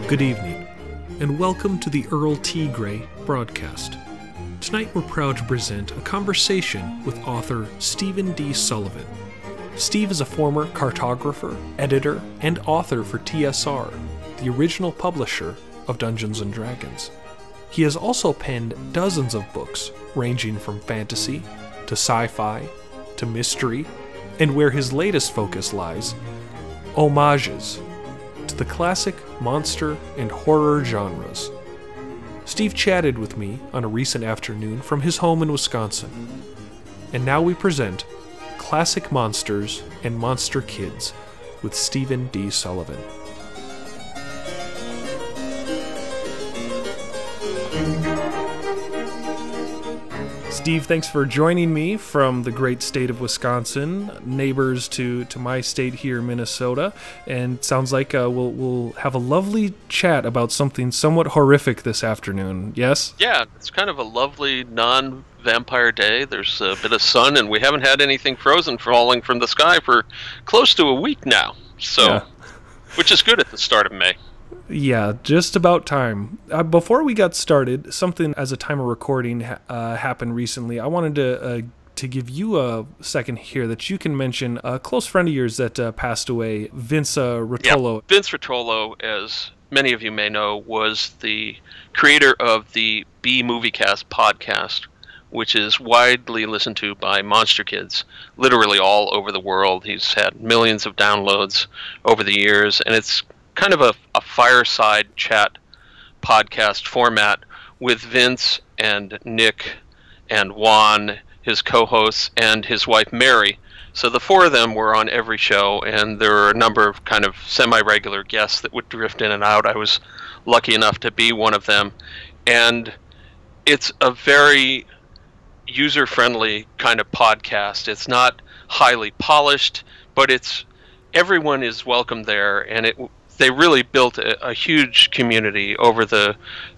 Good evening, and welcome to the Earl T. Gray broadcast. Tonight we're proud to present a conversation with author Stephen D. Sullivan. Steve is a former cartographer, editor, and author for TSR, the original publisher of Dungeons & Dragons. He has also penned dozens of books, ranging from fantasy, to sci-fi, to mystery, and where his latest focus lies, homages to the classic monster and horror genres. Steve chatted with me on a recent afternoon from his home in Wisconsin. And now we present Classic Monsters and Monster Kids with Stephen D. Sullivan. Steve, thanks for joining me from the great state of Wisconsin, neighbors to my state here, Minnesota. And it sounds like we'll have a lovely chat about something somewhat horrific this afternoon, yes? Yeah, it's kind of a lovely non-vampire day. There's a bit of sun, and we haven't had anything frozen falling from the sky for close to a week now. So, yeah. Which is good at the start of May. Yeah, just about time. Before we got started, something as a time of recording happened recently. I wanted to give you a second here that you can mention a close friend of yours that passed away, Vince Rotolo. Yeah. Vince Rotolo, as many of you may know, was the creator of the B Moviecast podcast, which is widely listened to by monster kids, literally all over the world. He's had millions of downloads over the years, and it's kind of a fireside chat podcast format with Vince and Nick and Juan, his co-hosts, and his wife Mary. So the four of them were on every show, and there were a number of kind of semi-regular guests that would drift in and out. I was lucky enough to be one of them. And it's a very user-friendly kind of podcast. It's not highly polished, but everyone is welcome there, and they really built a huge community over the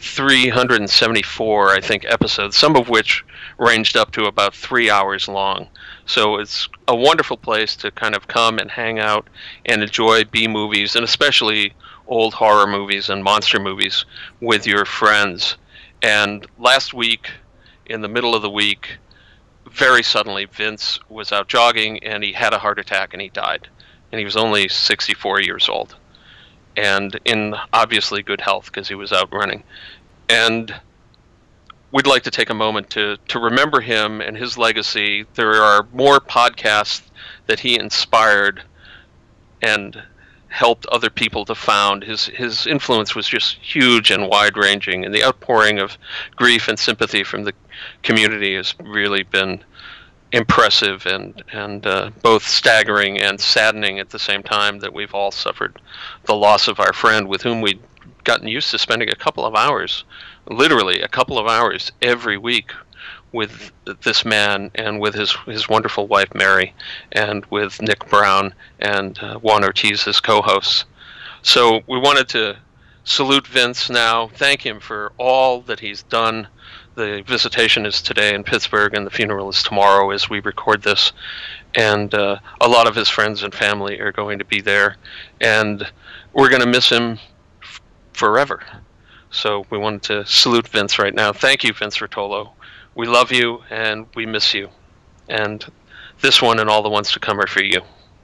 374, I think, episodes, some of which ranged up to about 3 hours long. So it's a wonderful place to kind of come and hang out and enjoy B-movies, and especially old horror movies and monster movies with your friends. And last week, in the middle of the week, very suddenly, Vince was out jogging, and he had a heart attack, and he died. And he was only 64 years old. And in obviously good health because he was out running. And we'd like to take a moment to remember him and his legacy. There are more podcasts that he inspired and helped other people to found. His influence was just huge and wide-ranging, and the outpouring of grief and sympathy from the community has really been impressive and both staggering and saddening at the same time that we've all suffered the loss of our friend with whom we'd gotten used to spending a couple of hours, literally a couple of hours every week with this man and with his wonderful wife Mary and with Nick Brown and Juan Ortiz, his co-hosts. So we wanted to salute Vince now, thank him for all that he's done. The visitation is today in Pittsburgh, and the funeral is tomorrow as we record this. And a lot of his friends and family are going to be there. And we're going to miss him forever. So we wanted to salute Vince right now. Thank you, Vince Rotolo. We love you, and we miss you. And this one and all the ones to come are for you.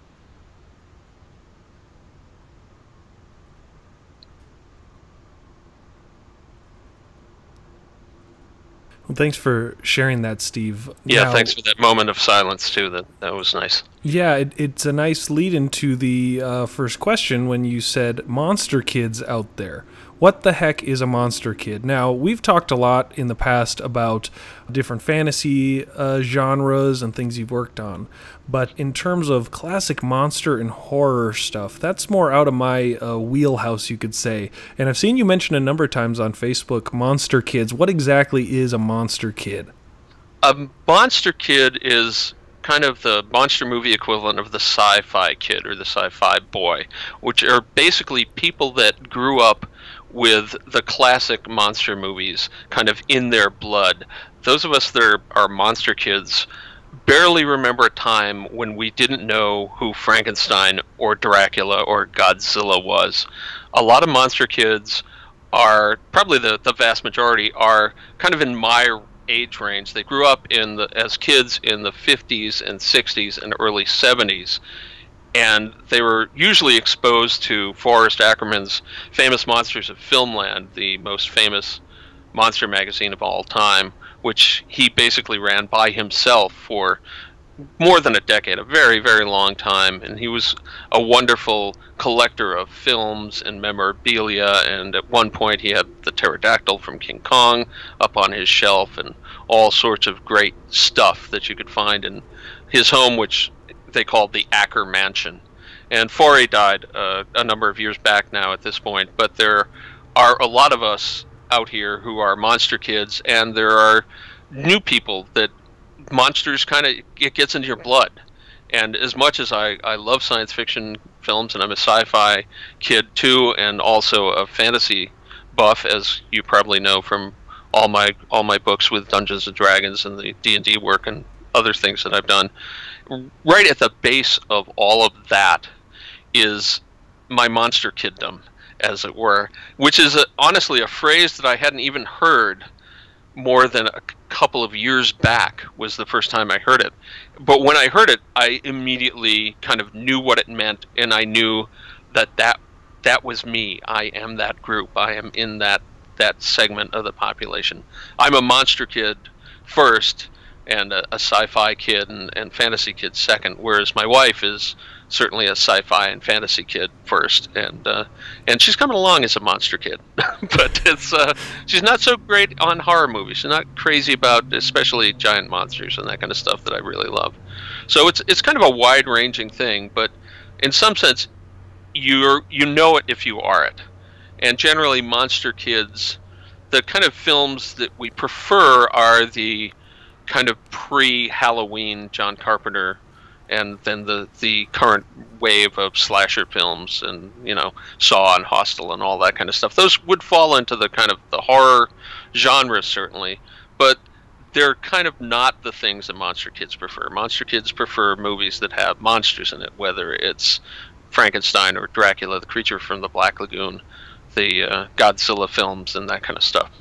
Well, thanks for sharing that, Steve. Yeah, thanks for that moment of silence, too. That was nice. Yeah, it's a nice lead into the first question when you said monster kids out there. What the heck is a monster kid? Now, we've talked a lot in the past about different fantasy genres and things you've worked on. But in terms of classic monster and horror stuff, that's more out of my wheelhouse, you could say. And I've seen you mention a number of times on Facebook, monster kids. What exactly is a monster kid? A monster kid is kind of the monster movie equivalent of the sci-fi kid or the sci-fi boy, which are basically people that grew up with the classic monster movies kind of in their blood. Those of us that are monster kids barely remember a time when we didn't know who Frankenstein or Dracula or Godzilla was. a lot of Monster Kids are, probably the vast majority, are kind of in my age range. They grew up as kids in the 50s and 60s and early 70s. And they were usually exposed to Forrest Ackerman's Famous Monsters of Filmland, the most famous monster magazine of all time, which he basically ran by himself for more than a decade, a very, very long time. And he was a wonderful collector of films and memorabilia, and at one point he had the pterodactyl from King Kong up on his shelf and all sorts of great stuff that you could find in his home, which they called the Acker Mansion. And Forey died a number of years back now at this point, but there are a lot of us out here who are monster kids, and there are new people that monsters kind of, it gets into your blood. And as much as I love science fiction films, and I'm a sci-fi kid too, and also a fantasy buff, as you probably know from all my books with Dungeons and Dragons and the D&D work and other things that I've done, right at the base of all of that is my monster kiddom, as it were, which is honestly a phrase that I hadn't even heard more than a couple of years back. Was the first time I heard it. But when I heard it, I immediately kind of knew what it meant, and I knew that was me. I am that group. I am in that segment of the population. I'm a monster kid first, and a sci-fi kid and fantasy kid second, whereas my wife is certainly a sci-fi and fantasy kid first, and she's coming along as a monster kid. But she's not so great on horror movies. She's not crazy about especially giant monsters and that kind of stuff that I really love. So it's kind of a wide-ranging thing, but in some sense you know it if you are it. And generally monster kids, the kind of films that we prefer are the kind of pre-Halloween John Carpenter, and then the current wave of slasher films, and Saw and Hostel and all that kind of stuff. Those would fall into the kind of the horror genre, certainly, but they're kind of not the things that monster kids prefer. Monster kids prefer movies that have monsters in it, whether it's Frankenstein or Dracula, the Creature from the Black Lagoon, the Godzilla films, and that kind of stuff.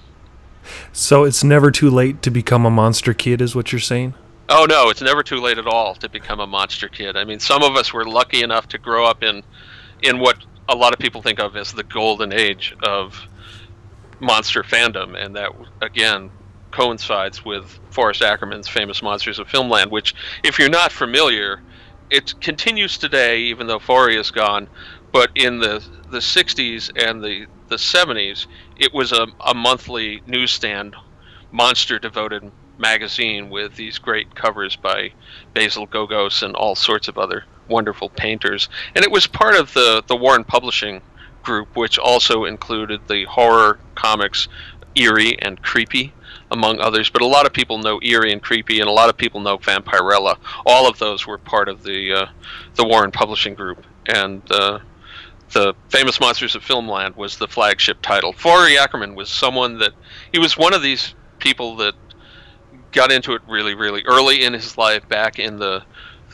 So it's never too late to become a monster kid, is what you're saying? Oh no, it's never too late at all to become a monster kid. I mean, some of us were lucky enough to grow up in what a lot of people think of as the golden age of monster fandom, and that again coincides with Forrest Ackerman's Famous Monsters of Filmland, which, if you're not familiar, it continues today, even though Forey is gone. But in the 60s and the 70s, it was a monthly newsstand, monster-devoted magazine with these great covers by Basil Gogos and all sorts of other wonderful painters. And it was part of the Warren Publishing Group, which also included the horror comics Eerie and Creepy, among others. But a lot of people know Eerie and Creepy, and a lot of people know Vampirella. All of those were part of the Warren Publishing Group. And the Famous Monsters of Filmland was the flagship title. Forey Ackerman was someone that, he was one of these people that got into it really, really early in his life, back in the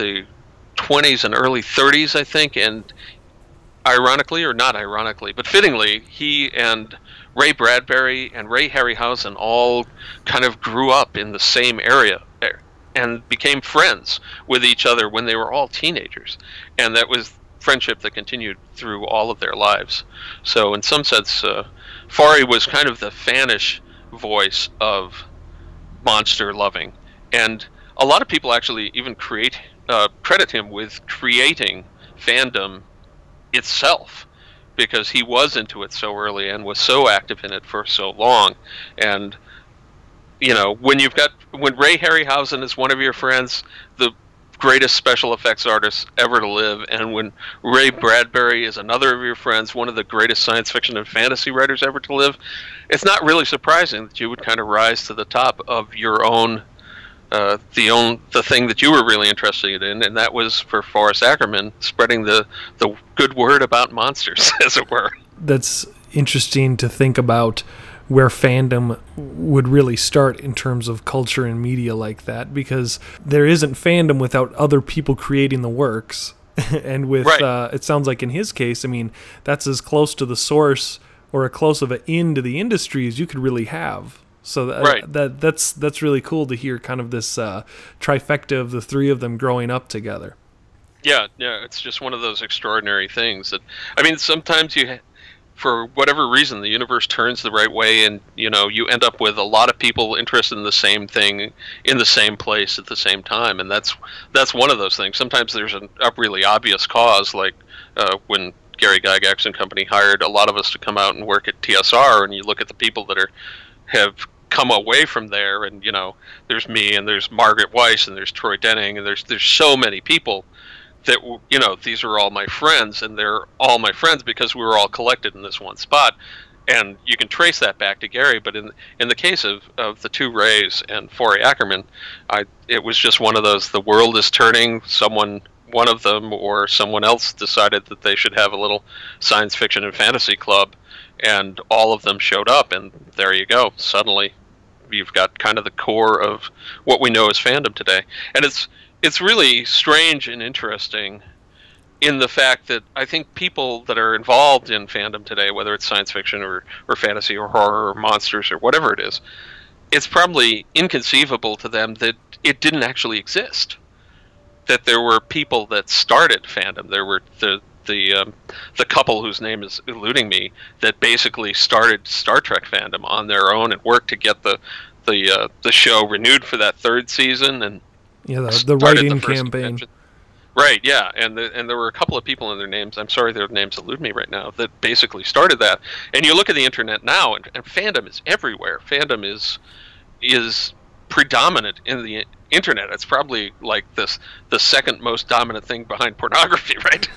20s and early 30s, I think. And ironically, or not ironically, but fittingly, he and Ray Bradbury and Ray Harryhausen all kind of grew up in the same area and became friends with each other when they were all teenagers. And that was friendship that continued through all of their lives. So in some sense, Forey was kind of the fanish voice of monster loving, and a lot of people actually even credit him with creating fandom itself, because he was into it so early and was so active in it for so long. And when Ray Harryhausen is one of your friends, the greatest special effects artist ever to live, and when Ray Bradbury is another of your friends, one of the greatest science fiction and fantasy writers ever to live, it's not really surprising that you would kind of rise to the top of your own the thing that you were really interested in, and that was, for Forrest Ackerman, spreading the good word about monsters, as it were. That's interesting to think about, where fandom would really start in terms of culture and media like that, because there isn't fandom without other people creating the works. And with Right. it sounds like in his case, I mean, that's as close to the source or a close of an into the industry as you could really have. So Right. that's really cool to hear kind of this trifecta of the three of them growing up together. Yeah, yeah, it's just one of those extraordinary things that, I mean, sometimes for whatever reason, the universe turns the right way, and you end up with a lot of people interested in the same thing in the same place at the same time, and that's one of those things. Sometimes there's a really obvious cause, like when Gary Gygax and company hired a lot of us to come out and work at TSR, and you look at the people that have come away from there, and there's me, and there's Margaret Weiss, and there's Troy Denning, and there's so many people that these are all my friends, and they're all my friends because we were all collected in this one spot, and you can trace that back to Gary. But in the case of the two Rays and Forey Ackerman, it was just one of those, the world is turning, one of them or someone else decided that they should have a little science fiction and fantasy club, and all of them showed up, and there you go, suddenly you've got kind of the core of what we know as fandom today. And it's really strange and interesting in the fact that I think people that are involved in fandom today, whether it's science fiction or fantasy or horror or monsters or whatever it is, it's probably inconceivable to them that it didn't actually exist. That there were people that started fandom. There were the couple whose name is eluding me that basically started Star Trek fandom on their own and worked to get the show renewed for that third season, and Yeah, the writing campaign. Convention. Right, yeah, and there were a couple of people in their names, I'm sorry their names elude me right now, that basically started that. And you look at the internet now, and fandom is everywhere. Fandom is predominant in the internet. It's probably like the second most dominant thing behind pornography, right?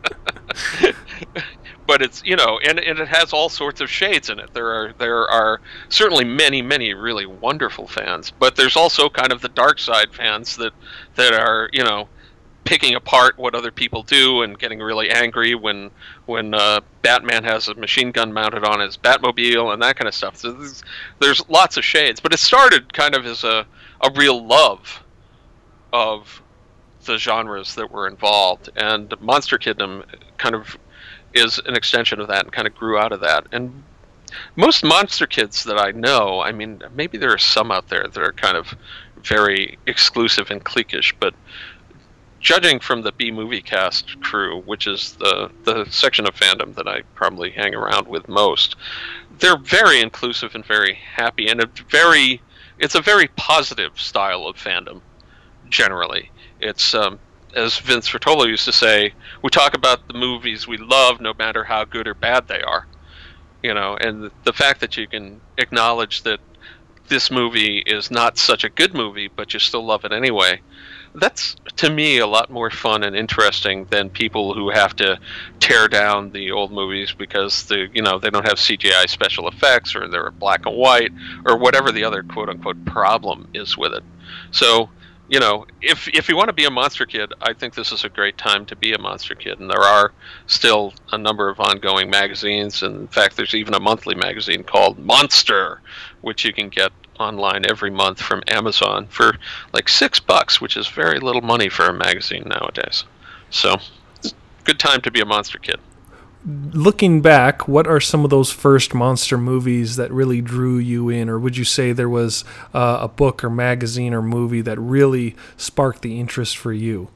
But it's, and it has all sorts of shades in it. There are certainly many really wonderful fans, but there's also kind of the dark side fans that are, picking apart what other people do and getting really angry when Batman has a machine gun mounted on his Batmobile and that kind of stuff. So there's lots of shades, but it started kind of as a real love of the genres that were involved, and Monster Kiddom kind of is an extension of that and kind of grew out of that. And most monster kids that I know, I mean, maybe there are some out there that are kind of very exclusive and cliquish, but judging from the B-Movie Cast crew, which is the section of fandom that I probably hang around with most, they're very inclusive and very happy, and it's a very positive style of fandom, generally. It's, as Vince Fertola used to say, we talk about the movies we love no matter how good or bad they are. And the fact that you can acknowledge that this movie is not such a good movie, but you still love it anyway, that's, to me, a lot more fun and interesting than people who have to tear down the old movies because they don't have CGI special effects, or they're black and white, or whatever the other quote-unquote problem is with it. So, if you want to be a monster kid, I think this is a great time to be a monster kid. And there are still a number of ongoing magazines. And in fact, there's even a monthly magazine called Monster, which you can get online every month from Amazon for like $6, which is very little money for a magazine nowadays. So, good time to be a monster kid. Looking back, what are some of those first monster movies that really drew you in? Or would you say there was a book or magazine or movie that really sparked the interest for you?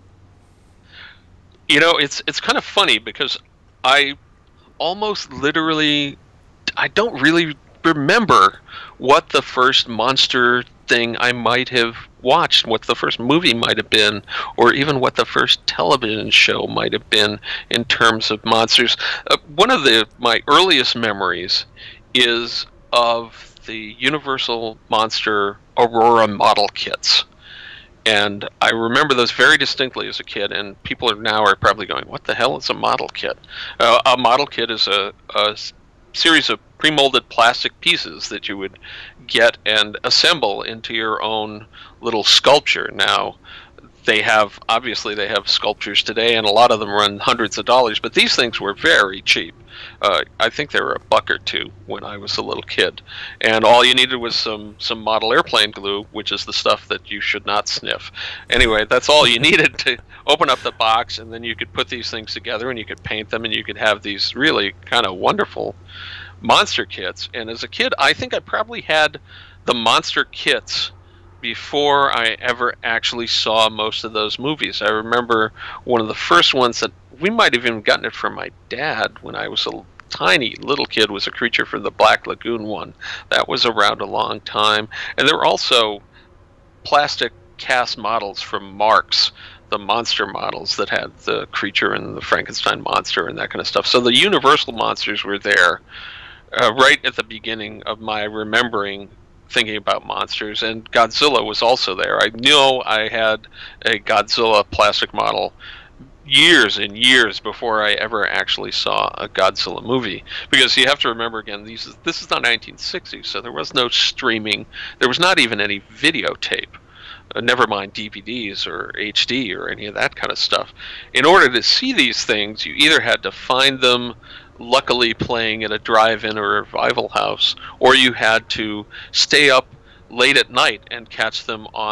It's kind of funny because I almost literally, I don't really remember what the first monster thing I might have watched, what the first movie might have been, or even what the first television show might have been in terms of monsters. One of my earliest memories is of the Universal Monster Aurora model kits. And I remember those very distinctly as a kid, and people now are probably going, what the hell is a model kit? A model kit is a series of pre-molded plastic pieces that you would get and assemble into your own little sculpture. Now, they have sculptures today, and a lot of them run hundreds of dollars. But these things were very cheap. I think they were $1 or $2 when I was a little kid, and all you needed was some model airplane glue, which is the stuff that you should not sniff. Anyway, that's all you needed to open up the box, and then you could put these things together, and you could paint them, and you could have these really kind of wonderful monster kits. And as a kid, I think I probably had the monster kits before I ever actually saw most of those movies. I remember one of the first ones that we might have even gotten it from my dad when I was a tiny little kid was A Creature from the Black Lagoon one. That was around a long time. And there were also plastic cast models from Marx, the monster models that had the creature and the Frankenstein monster and that kind of stuff. So the Universal monsters were there right at the beginning of my remembering thinking about monsters, and Godzilla was also there. I know I had a Godzilla plastic model years and years before I ever actually saw a Godzilla movie, because you have to remember again, this is the 1960s, so there was no streaming, there was not even any videotape, never mind DVDs or HD or any of that kind of stuff. In order to see these things, you either had to find them luckily playing at a drive-in or a revival house, or you had to stay up late at night and catch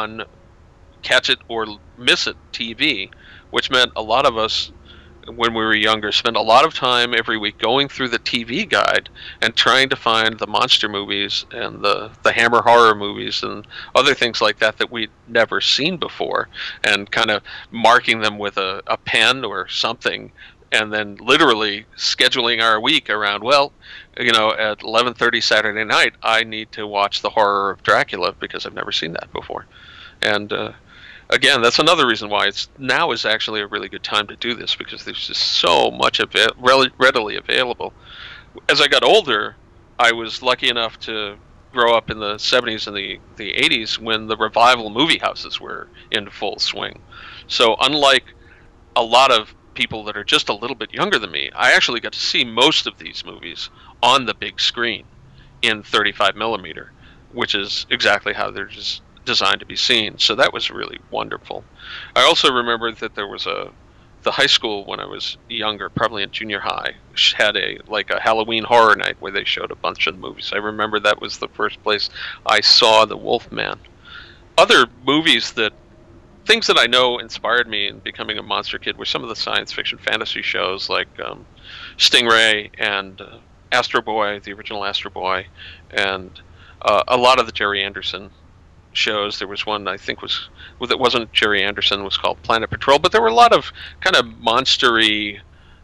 it or miss it TV, which meant a lot of us, when we were younger, spent a lot of time every week going through the TV guide and trying to find the monster movies and the Hammer horror movies and other things like that we'd never seen before, and kind of marking them with a pen or something, and then literally scheduling our week around, well, you know, at 11:30 Saturday night, I need to watch The Horror of Dracula because I've never seen that before. And again, that's another reason why now is actually a really good time to do this, because there's just so much of it readily available. As I got older, I was lucky enough to grow up in the 70s and the 80s when the revival movie houses were in full swing. So unlike a lot of people that are just a little bit younger than me, I actually got to see most of these movies on the big screen in 35 millimeter, which is exactly how they're just designed to be seen. So that was really wonderful. I also remember that there was the high school when I was younger, probably in junior high, had a Halloween horror night where they showed a bunch of movies. I remember that was the first place I saw The Wolfman. Other movies things that I know inspired me in becoming a monster kid were some of the science fiction fantasy shows like Stingray and Astro Boy, the original Astro Boy, and a lot of the Jerry Anderson shows. There was one I think that wasn't Jerry Anderson, was called Planet Patrol, but there were a lot of kind of monstery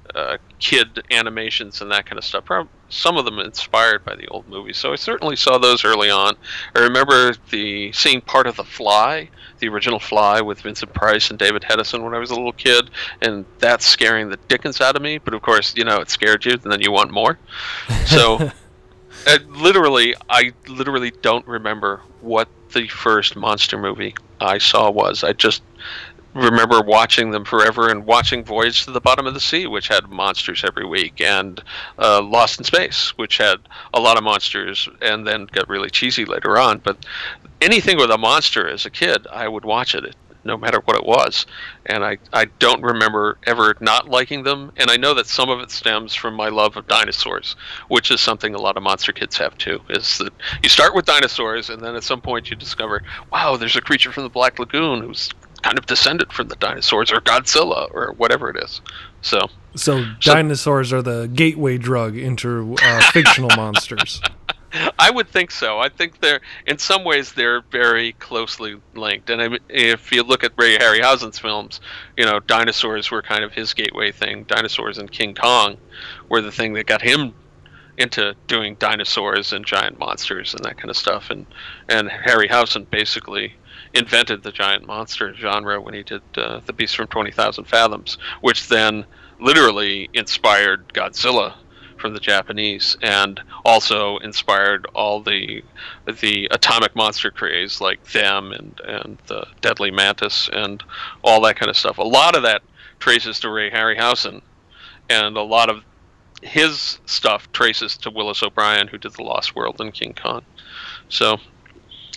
kid animations and that kind of stuff. Some of them inspired by the old movies. So I certainly saw those early on. I remember seeing part of The Fly, the original Fly with Vincent Price and David Hedison when I was a little kid, and that's scaring the dickens out of me. But of course, you know, it scared you, and then you want more. So I literally don't remember what the first monster movie I saw was. I just remember watching them forever, and watching Voyage to the Bottom of the Sea, which had monsters every week, and Lost in Space, which had a lot of monsters and then got really cheesy later on. But anything with a monster as a kid, I would watch it, no matter what it was. And I don't remember ever not liking them, and I know that some of it stems from my love of dinosaurs, which is something a lot of monster kids have too, is that you start with dinosaurs, and then at some point you discover, wow, there's a creature from the Black Lagoon who's kind of descended from the dinosaurs, or Godzilla, or whatever it is. So dinosaurs are the gateway drug into fictional monsters. I would think so. I think in some ways they're very closely linked. And if you look at Ray Harryhausen's films, you know, dinosaurs were kind of his gateway thing. Dinosaurs and King Kong were the thing that got him into doing dinosaurs and giant monsters and that kind of stuff. And Harryhausen basically invented the giant monster genre when he did The Beast from 20,000 Fathoms, which then literally inspired Godzilla from the Japanese, and also inspired all the atomic monster craze like them and the Deadly Mantis and all that kind of stuff. A lot of that traces to Ray Harryhausen, and a lot of his stuff traces to Willis O'Brien, who did The Lost World and King Kong. So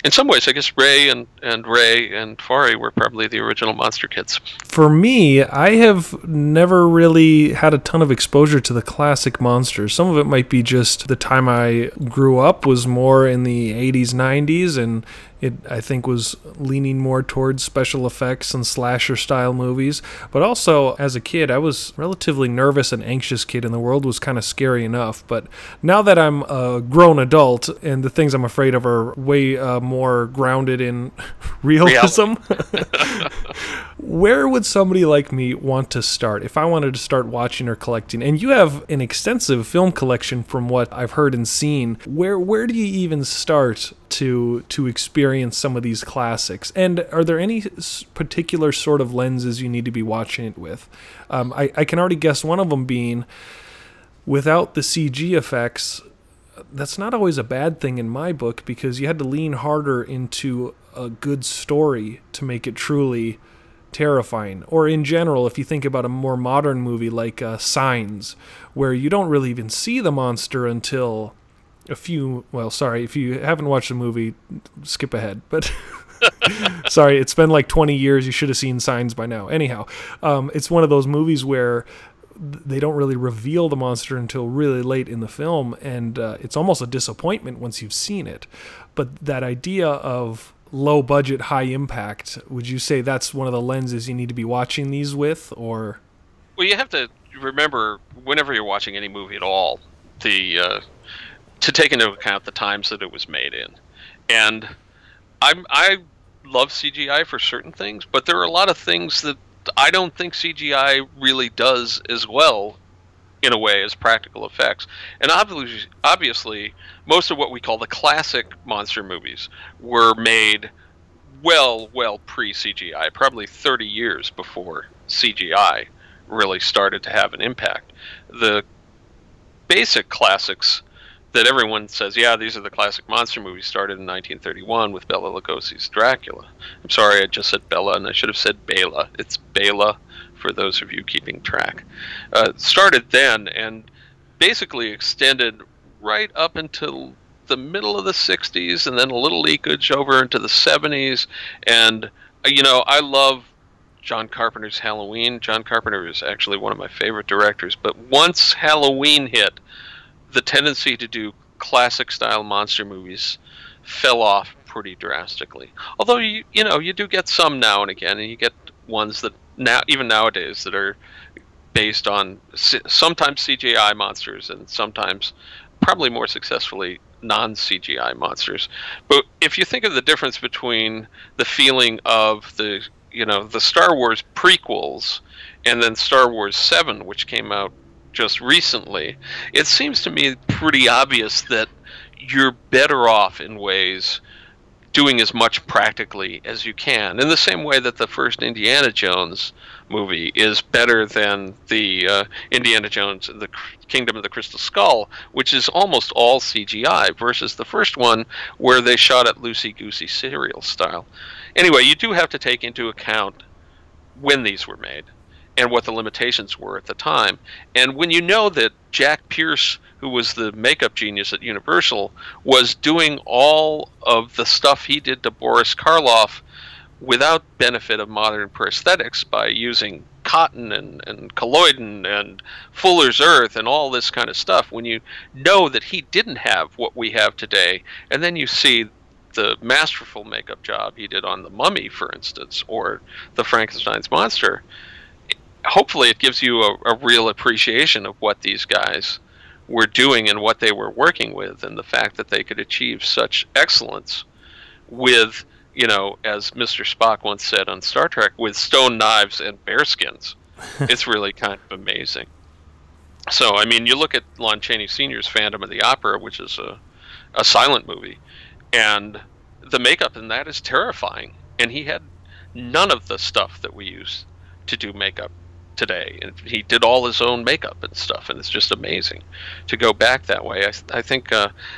In some ways, I guess Ray and Fari were probably the original Monster Kids. For me, I have never really had a ton of exposure to the classic monsters. Some of it might be just the time I grew up was more in the 80s, 90s, and it, I think, was leaning more towards special effects and slasher-style movies. But also, as a kid, I was a relatively nervous and anxious kid, and the world was kind of scary enough. But now that I'm a grown adult, and the things I'm afraid of are way more grounded in realism, where would somebody like me want to start if I wanted to start watching or collecting? And you have an extensive film collection from what I've heard and seen. Where do you even start to experience some of these classics? And are there any particular sort of lenses you need to be watching it with? I can already guess one of them being, without the CG effects, that's not always a bad thing in my book, because you had to lean harder into a good story to make it truly terrifying. Or in general, if you think about a more modern movie like Signs, where you don't really even see the monster until if you haven't watched the movie, skip ahead. But sorry, it's been like 20 years. You should have seen Signs by now. Anyhow, it's one of those movies where they don't really reveal the monster until really late in the film, and it's almost a disappointment once you've seen it. But that idea of low budget, high impact, would you say that's one of the lenses you need to be watching these with? Or, well, you have to remember, whenever you're watching any movie at all, to take into account the times that it was made in. And I love CGI for certain things, but there are a lot of things that I don't think CGI really does as well, in a way, as practical effects. And obviously, most of what we call the classic monster movies were made well pre-CGI, probably 30 years before CGI really started to have an impact. The basic classics that everyone says, yeah, these are the classic monster movies, started in 1931 with Bela Lugosi's Dracula. I'm sorry, I just said Bela, and I should have said Bela. It's Bela, for those of you keeping track. Started then and basically extended right up until the middle of the 60s, and then a little leakage over into the 70s. And, I love John Carpenter's Halloween. John Carpenter is actually one of my favorite directors, but once Halloween hit, the tendency to do classic-style monster movies fell off pretty drastically. Although you do get some now and again, and you get ones that even nowadays that are based on sometimes CGI monsters and sometimes, probably more successfully, non-CGI monsters. But if you think of the difference between the feeling of the Star Wars prequels and then Star Wars 7, which came out just recently, it seems to me pretty obvious that you're better off in ways doing as much practically as you can, in the same way that the first Indiana Jones movie is better than the Indiana Jones and the Kingdom of the Crystal Skull, which is almost all CGI, versus the first one where they shot it loosey-goosey serial style. Anyway, you do have to take into account when these were made and what the limitations were at the time. And when you know that Jack Pierce, who was the makeup genius at Universal, was doing all of the stuff he did to Boris Karloff without benefit of modern prosthetics by using cotton and colloidin and Fuller's Earth and all this kind of stuff, when you know that he didn't have what we have today, and then you see the masterful makeup job he did on The Mummy, for instance, or the Frankenstein's monster, hopefully it gives you a real appreciation of what these guys were doing and what they were working with, and the fact that they could achieve such excellence with, as Mr. Spock once said on Star Trek, with stone knives and bearskins. It's really kind of amazing. So, you look at Lon Chaney Sr.'s Phantom of the Opera, which is a silent movie, and the makeup in that is terrifying. And he had none of the stuff that we use to do makeup today, and he did all his own makeup and stuff, and it's just amazing to go back that way. I think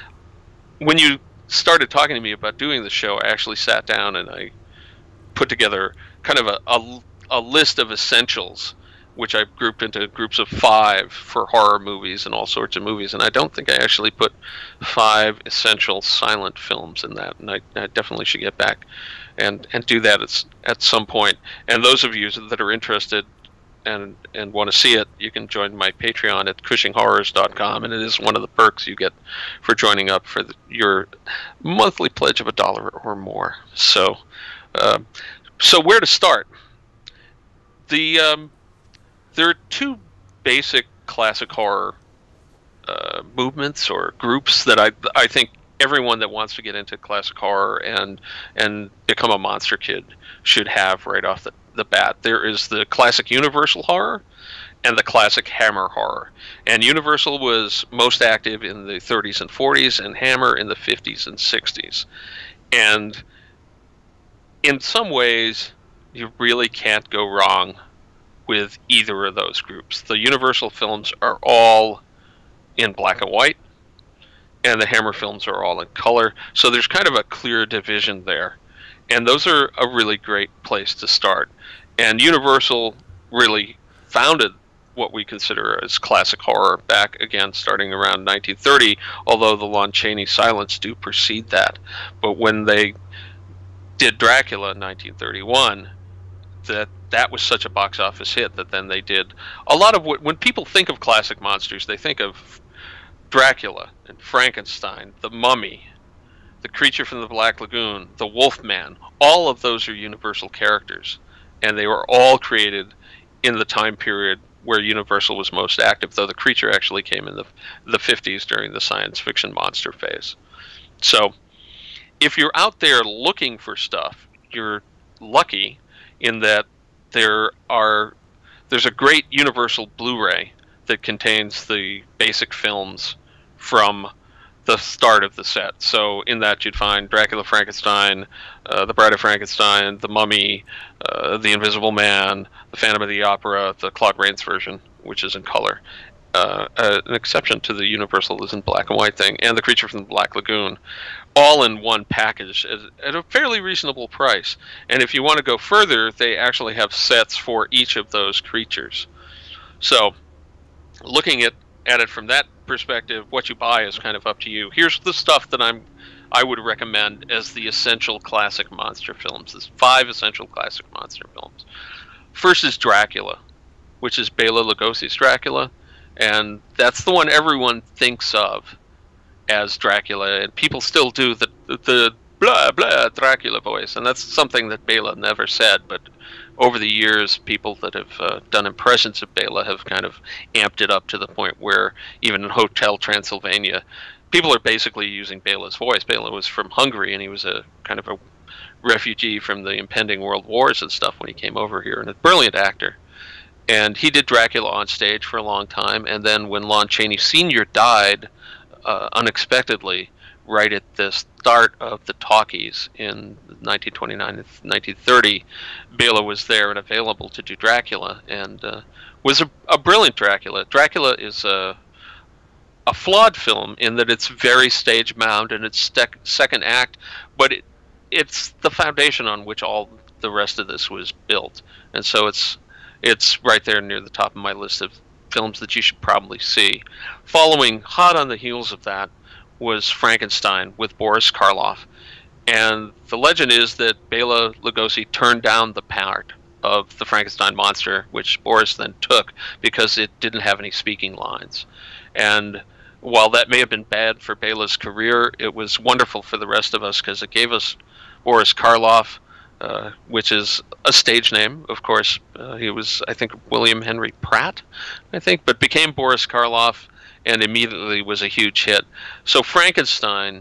when you started talking to me about doing the show, I actually sat down and I put together kind of a list of essentials which I've grouped into groups of 5 for horror movies and all sorts of movies. And I don't think I actually put 5 essential silent films in that. And I definitely should get back and do that at some point. And those of you that are interested and want to see it, you can join my Patreon at CushingHorrors.com, and it is one of the perks you get for joining up for your monthly pledge of $1 or more. So where to start? There are 2 basic classic horror movements or groups that I think everyone that wants to get into classic horror and become a monster kid should have right off the bat. There is the classic Universal horror and the classic Hammer horror. And Universal was most active in the 30s and 40s, and Hammer in the 50s and 60s. And in some ways, you really can't go wrong with either of those groups. The Universal films are all in black and white, and the Hammer films are all in color. So there's kind of a clear division there. And those are a really great place to start. And Universal really founded what we consider as classic horror back again starting around 1930, although the Lon Chaney Silence do precede that. But when they did Dracula in 1931, that was such a box office hit that then they did a lot of when people think of classic monsters, they think of Dracula and Frankenstein, the Mummy, the Creature from the Black Lagoon, the Wolfman. All of those are Universal characters, and they were all created in the time period where Universal was most active, though the Creature actually came in the 50s during the science fiction monster phase. So if you're out there looking for stuff, you're lucky in that there's a great Universal Blu-ray that contains the basic films from the start of the set. So in that you'd find Dracula, Frankenstein, The Bride of Frankenstein, The Mummy, The Invisible Man, The Phantom of the Opera, the Claude Rains version, which is in color. An exception to the Universal is in black and white thing, and The Creature from the Black Lagoon, all in one package at a fairly reasonable price. And if you want to go further, they actually have sets for each of those creatures. So looking at it from that perspective, what you buy is kind of up to you. Here's the stuff that I would recommend as the essential classic monster films. There's 5 essential classic monster films. First is Dracula, which is Bela Lugosi's Dracula, and that's the one everyone thinks of as Dracula, and people still do the blah blah Dracula voice, and that's something that Bela never said, but over the years people that have done impressions of Bela have kind of amped it up to the point where even in Hotel Transylvania people are basically using Bela's voice. Bela was from Hungary, and he was a kind of a refugee from the impending world wars and stuff when he came over here, and a brilliant actor. And he did Dracula on stage for a long time, and then when Lon Chaney Sr. died unexpectedly right at the start of the talkies in 1929 and 1930, Bela was there and available to do Dracula, and was a brilliant Dracula. Dracula is a flawed film in that it's very stage-bound in its second act, but it's the foundation on which all the rest of this was built. And so it's right there near the top of my list of films that you should probably see. Following hot on the heels of that was Frankenstein with Boris Karloff. And the legend is that Bela Lugosi turned down the part of the Frankenstein monster, which Boris then took because it didn't have any speaking lines. And while that may have been bad for Bela's career, it was wonderful for the rest of us because it gave us Boris Karloff, which is a stage name, of course. He was, I think, William Henry Pratt, but became Boris Karloff and immediately was a huge hit. So Frankenstein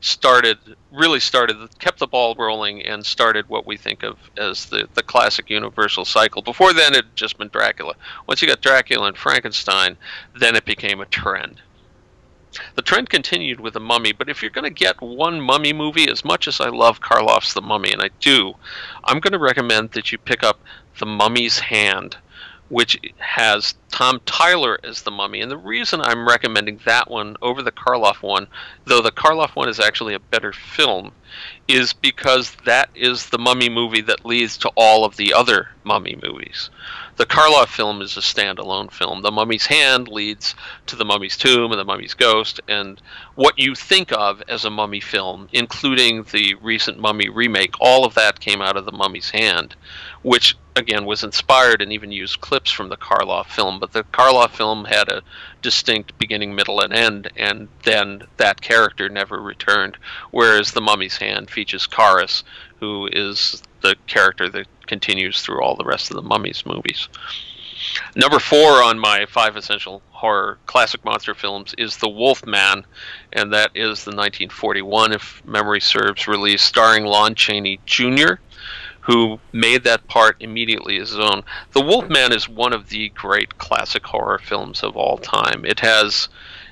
kept the ball rolling and started what we think of as the classic Universal cycle. Before then, it had just been Dracula. Once you got Dracula and Frankenstein, then it became a trend. The trend continued with The Mummy, but if you're going to get one Mummy movie, as much as I love Karloff's The Mummy, and I do, I'm going to recommend that you pick up The Mummy's Hand, which has Tom Tyler as the Mummy. And the reason I'm recommending that one over the Karloff one, though the Karloff one is actually a better film, is because that is the Mummy movie that leads to all of the other Mummy movies. The Karloff film is a standalone film. The Mummy's Hand leads to the Mummy's Tomb and the Mummy's Ghost, and what you think of as a Mummy film, including the recent Mummy remake, all of that came out of the Mummy's Hand, which again was inspired and even used clips from the Karloff film. But the Karloff film had a distinct beginning, middle, and end, and then that character never returned. Whereas the Mummy's Hand features Karis, who is the character that continues through all the rest of the Mummies movies. Number 4 on my 5 essential horror classic monster films is The Wolfman, and that is the 1941, if memory serves, release starring Lon Chaney Jr., who made that part immediately his own. The Wolfman is one of the great classic horror films of all time. It has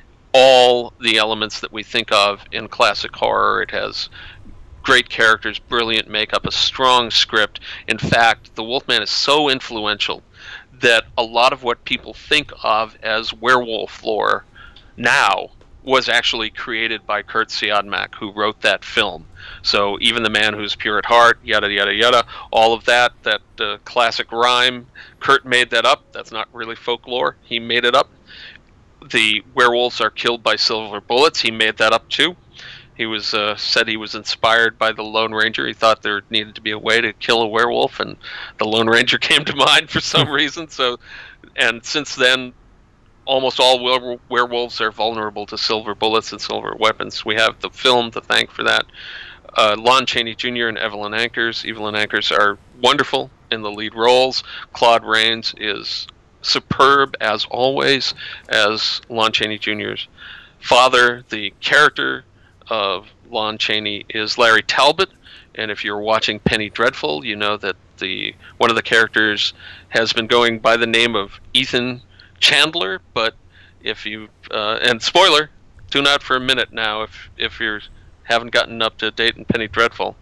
all the elements that we think of in classic horror. It has great characters, brilliant makeup, a strong script. In fact, The Wolfman is so influential that a lot of what people think of as werewolf lore now was actually created by Kurt Siodmak, who wrote that film. So even The Man Who's Pure at Heart, yada, yada, yada, all of that classic rhyme, Kurt made that up. That's not really folklore. He made it up. The werewolves are killed by silver bullets. He made that up too. He was said he was inspired by the Lone Ranger. He thought there needed to be a way to kill a werewolf, and the Lone Ranger came to mind for some reason. So, and since then, almost all werewolves are vulnerable to silver bullets and silver weapons. We have the film to thank for that. Lon Chaney Jr. and Evelyn Ankers. Evelyn Ankers are wonderful in the lead roles. Claude Rains is superb as always as Lon Chaney Jr.'s father. The character of Lon Chaney is Larry Talbot, and if you're watching Penny Dreadful, you know that one of the characters has been going by the name of Ethan Chandler. But if you and spoiler, tune out for a minute now if you haven't gotten up to date in Penny Dreadful.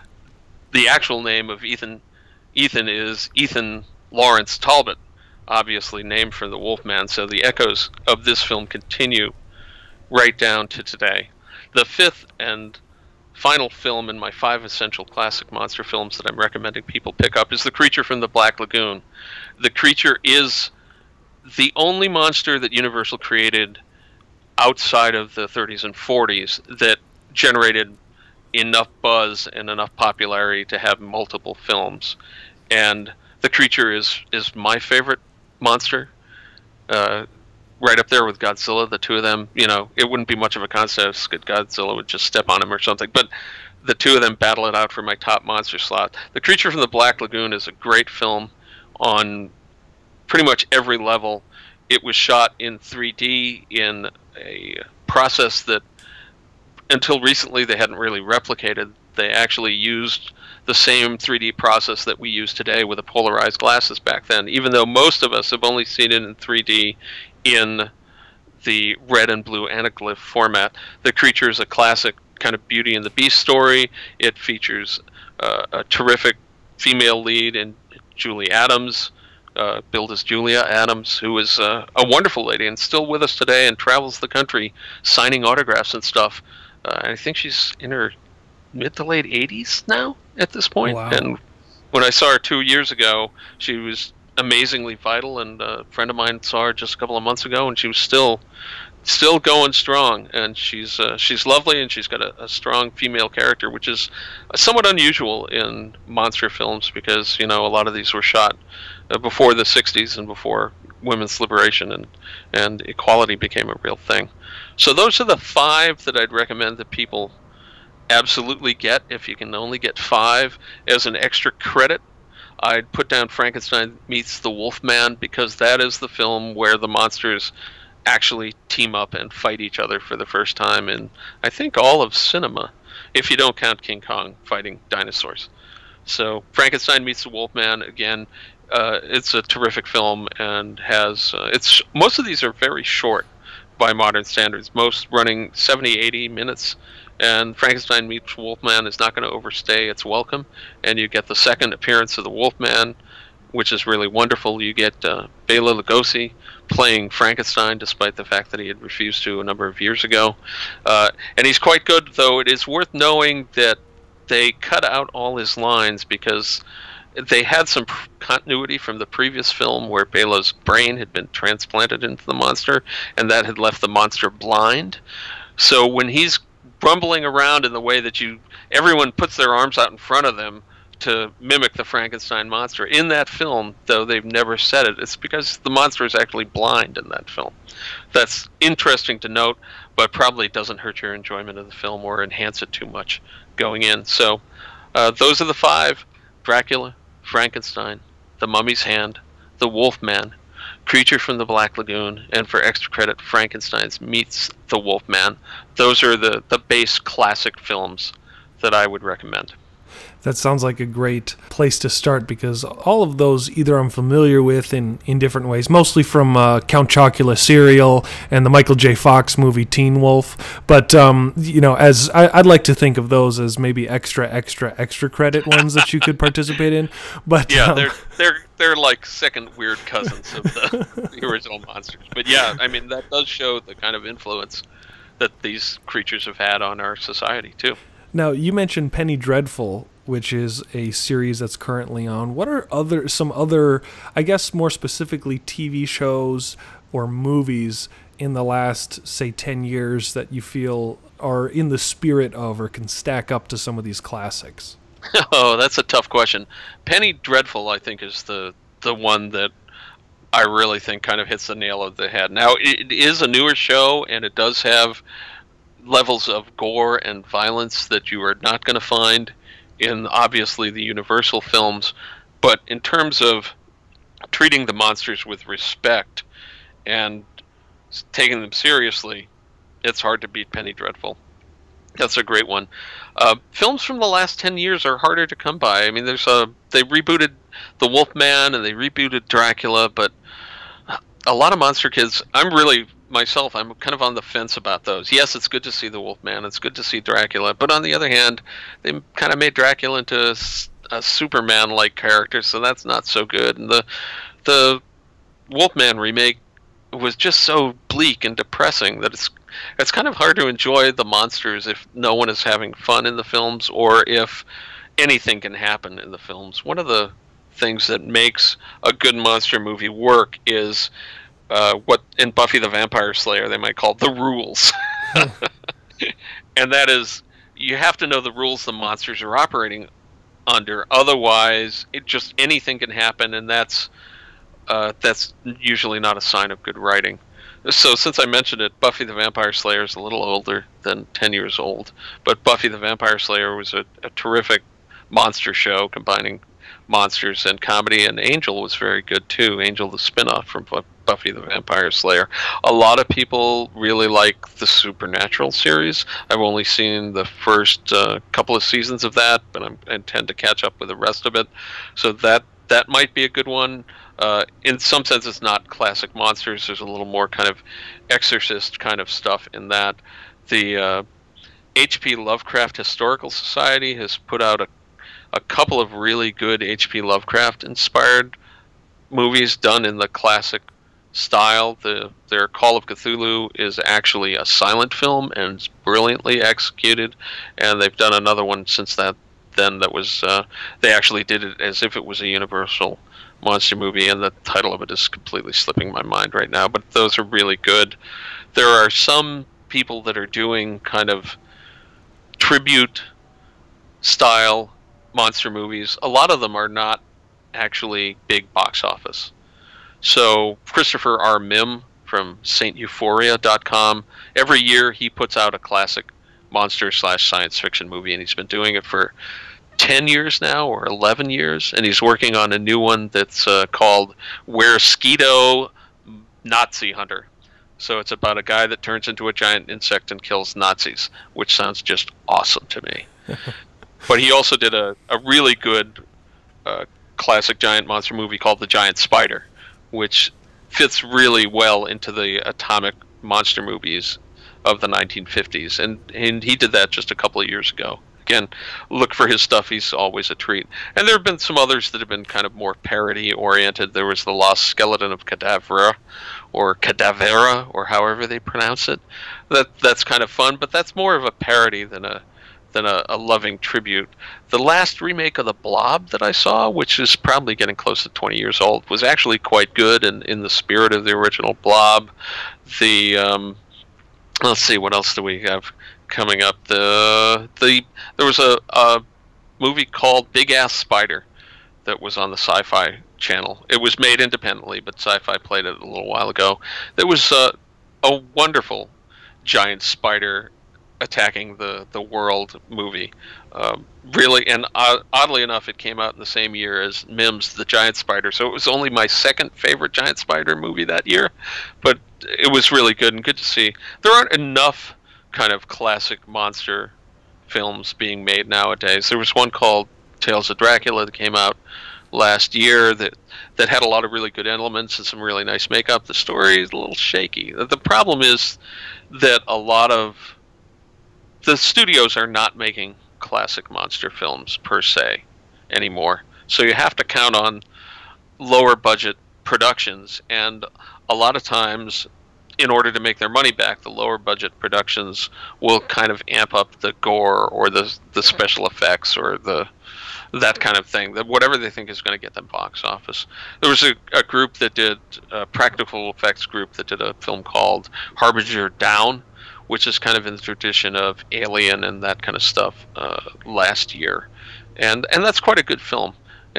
The actual name of Ethan is Ethan Lawrence Talbot, obviously named for the Wolfman. So the echoes of this film continue right down to today. The 5th and final film in my 5 essential classic monster films that I'm recommending people pick up is The Creature from the Black Lagoon. The Creature is the only monster that Universal created outside of the 30s and 40s that generated enough buzz and enough popularity to have multiple films. And The Creature is my favorite monster. Right up there with Godzilla. The two of them, it wouldn't be much of a contest. Godzilla would just step on him or something. But the two of them battle it out for my top monster slot. The Creature from the Black Lagoon is a great film on pretty much every level. It was shot in 3D in a process that until recently they hadn't really replicated. They actually used the same 3D process that we use today with the polarized glasses back then, even though most of us have only seen it in 3D in the red and blue anaglyph format. The Creature is a classic kind of Beauty and the Beast story. It features a terrific female lead in Julie Adams, billed as Julia Adams, who is a wonderful lady and still with us today and travels the country signing autographs and stuff. I think she's in her mid to late 80s now at this point. Wow. And when I saw her 2 years ago, she was amazingly vital, and a friend of mine saw her just a couple of months ago, and she was still going strong. And she's lovely, and she's got a strong female character, which is somewhat unusual in monster films because a lot of these were shot before the 60s and before women's liberation and equality became a real thing. So those are the 5 that I'd recommend that people absolutely get. If you can only get 5 as an extra credit, I'd put down Frankenstein Meets the Wolfman, because that is the film where the monsters actually team up and fight each other for the first time in, I think, all of cinema, if you don't count King Kong fighting dinosaurs. So Frankenstein Meets the Wolfman, again, it's a terrific film and has most of these are very short by modern standards, most running 70-80 minutes. And Frankenstein Meets Wolfman is not going to overstay its welcome. And you get the second appearance of the Wolfman, which is really wonderful. You get Bela Lugosi playing Frankenstein, despite the fact that he had refused to a number of years ago. And he's quite good, though it is worth knowing that they cut out all his lines because they had some continuity from the previous film where Bela's brain had been transplanted into the monster, and that had left the monster blind. So when he's rumbling around in the way that everyone puts their arms out in front of them to mimic the Frankenstein monster, in that film, though they've never said it, it's because the monster is actually blind in that film. That's interesting to note, but probably doesn't hurt your enjoyment of the film or enhance it too much going in. So those are the 5: Dracula, Frankenstein, The Mummy's Hand, The Wolfman, Creature from the Black Lagoon, and for extra credit, Frankenstein's meets The Wolfman. Those are the base classic films that I would recommend. That sounds like a great place to start, because all of those either I'm familiar with in different ways, mostly from Count Chocula Serial and the Michael J. Fox movie Teen Wolf. But, as I'd like to think of those as maybe extra credit ones that you could participate in. But yeah, they're like second weird cousins of the original monsters. But yeah, I mean, that does show the kind of influence that these creatures have had on our society, too. Now, you mentioned Penny Dreadful, which is a series that's currently on. What are some other, I guess more specifically, TV shows or movies in the last, say, 10 years that you feel are in the spirit of or can stack up to some of these classics? Oh, that's a tough question. Penny Dreadful, I think, is the one that I really think kind of hits the nail on the head. Now, it is a newer show, and it does have levels of gore and violence that you are not going to find in, obviously, the Universal films. But in terms of treating the monsters with respect and taking them seriously, it's hard to beat Penny Dreadful. That's a great one. Films from the last 10 years are harder to come by. I mean, they rebooted The Wolfman and they rebooted Dracula, but a lot of monster kids, I'm kind of on the fence about those. Yes, it's good to see The Wolfman, it's good to see Dracula, but on the other hand, they kind of made Dracula into a Superman-like character, so that's not so good. And the Wolfman remake was just so bleak and depressing that it's kind of hard to enjoy the monsters if no one is having fun in the films, or if anything can happen in the films. One of the things that makes a good monster movie work is what in Buffy the Vampire Slayer they might call the rules. And that is, you have to know the rules the monsters are operating under. Otherwise, anything can happen, and that's usually not a sign of good writing. So since I mentioned it, Buffy the Vampire Slayer is a little older than 10 years old, but Buffy the Vampire Slayer was a terrific monster show combining monsters and comedy, and Angel was very good too. Angel, the spin-off from Buffy the Vampire Slayer. A lot of people really like the Supernatural series. I've only seen the first couple of seasons of that, but I intend to catch up with the rest of it. So that might be a good one. In some sense, it's not classic monsters. There's a little more kind of Exorcist kind of stuff in that. The H.P. Lovecraft Historical Society has put out a couple of really good H.P. Lovecraft-inspired movies done in the classic style. Their Call of Cthulhu is actually a silent film and it's brilliantly executed, and they've done another one since that was they actually did it as if it was a Universal monster movie, and the title of it is completely slipping my mind right now, but those are really good. There are some people that are doing kind of tribute style monster movies. A lot of them are not actually big box office. So Christopher R. Mihm from SaintEuphoria.com, every year he puts out a classic monster/science fiction movie, and he's been doing it for 10 years now, or 11 years, and he's working on a new one that's called Where Skeeto Nazi Hunter. So it's about a guy that turns into a giant insect and kills Nazis, which sounds just awesome to me. But he also did a really good classic giant monster movie called The Giant Spider, which fits really well into the atomic monster movies of the 1950s. And he did that just a couple of years ago. Again, look for his stuff. He's always a treat. And there have been some others that have been kind of more parody-oriented. There was The Lost Skeleton of Cadavera, or however they pronounce it. That's kind of fun, but that's more of a parody than than a loving tribute. The last remake of The Blob that I saw, which is probably getting close to 20 years old, was actually quite good and in the spirit of the original Blob. Let's see, what else do we have coming up? There was a movie called Big Ass Spider that was on the Sci-Fi Channel. It was made independently, but Sci-Fi played it a little while ago. There was a wonderful giant spider attacking the world movie. Really, and oddly enough, it came out in the same year as Mims the Giant Spider, so it was only my second favorite Giant Spider movie that year, but it was really good and good to see. There aren't enough kind of classic monster films being made nowadays. There was one called Tales of Dracula that came out last year that had a lot of really good elements and some really nice makeup. The story is a little shaky. The problem is that a lot of the studios are not making classic monster films per se anymore. So you have to count on lower budget productions, and a lot of times in order to make their money back, the lower budget productions will kind of amp up the gore or the special effects or that kind of thing, that whatever they think is going to get them box office. There was a group that did a practical effects group that did a film called Harbinger Down, which is kind of in the tradition of Alien and that kind of stuff last year, and that's quite a good film.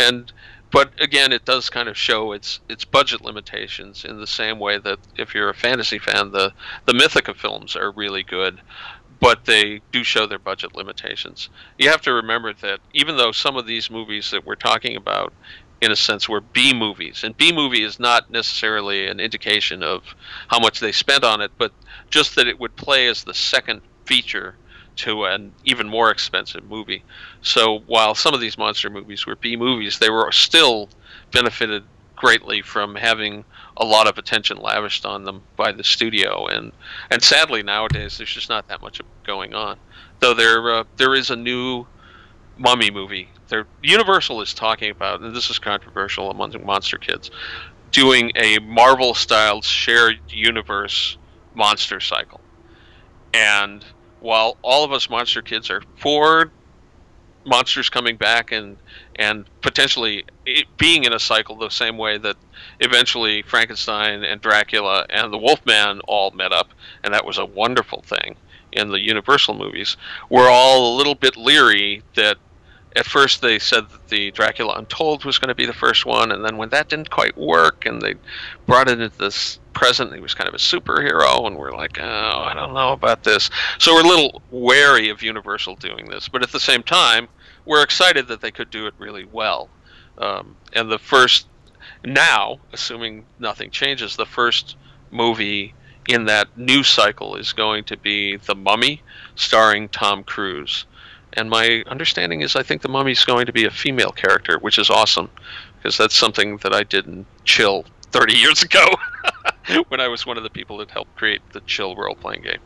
But again, it does kind of show its budget limitations in the same way that if you're a fantasy fan, the Mythica films are really good, but they do show their budget limitations. You have to remember that even though some of these movies that we're talking about, in a sense, were B movies, and B movie is not necessarily an indication of how much they spent on it, but just that it would play as the second feature to an even more expensive movie. So while some of these monster movies were B movies, they were still benefited greatly from having a lot of attention lavished on them by the studio, and sadly nowadays there's just not that much going on. Though there is a new Mummy movie. Universal is talking about, and this is controversial among monster kids, doing a Marvel-styled shared universe monster cycle. And while all of us monster kids are for monsters coming back and potentially being in a cycle the same way that eventually Frankenstein and Dracula and the Wolfman all met up, and that was a wonderful thing in the Universal movies, we're all a little bit leery that at first they said that the Dracula Untold was going to be the first one, and then when that didn't quite work and they brought it into this present, he was kind of a superhero, and we're like, oh, I don't know about this. So we're a little wary of Universal doing this, but at the same time, we're excited that they could do it really well. And the first, now, assuming nothing changes, the first movie in that new cycle is going to be The Mummy, starring Tom Cruise. And my understanding is I think the Mummy's going to be a female character, which is awesome, because that's something that I did in Chill 30 years ago when I was one of the people that helped create the Chill role-playing game.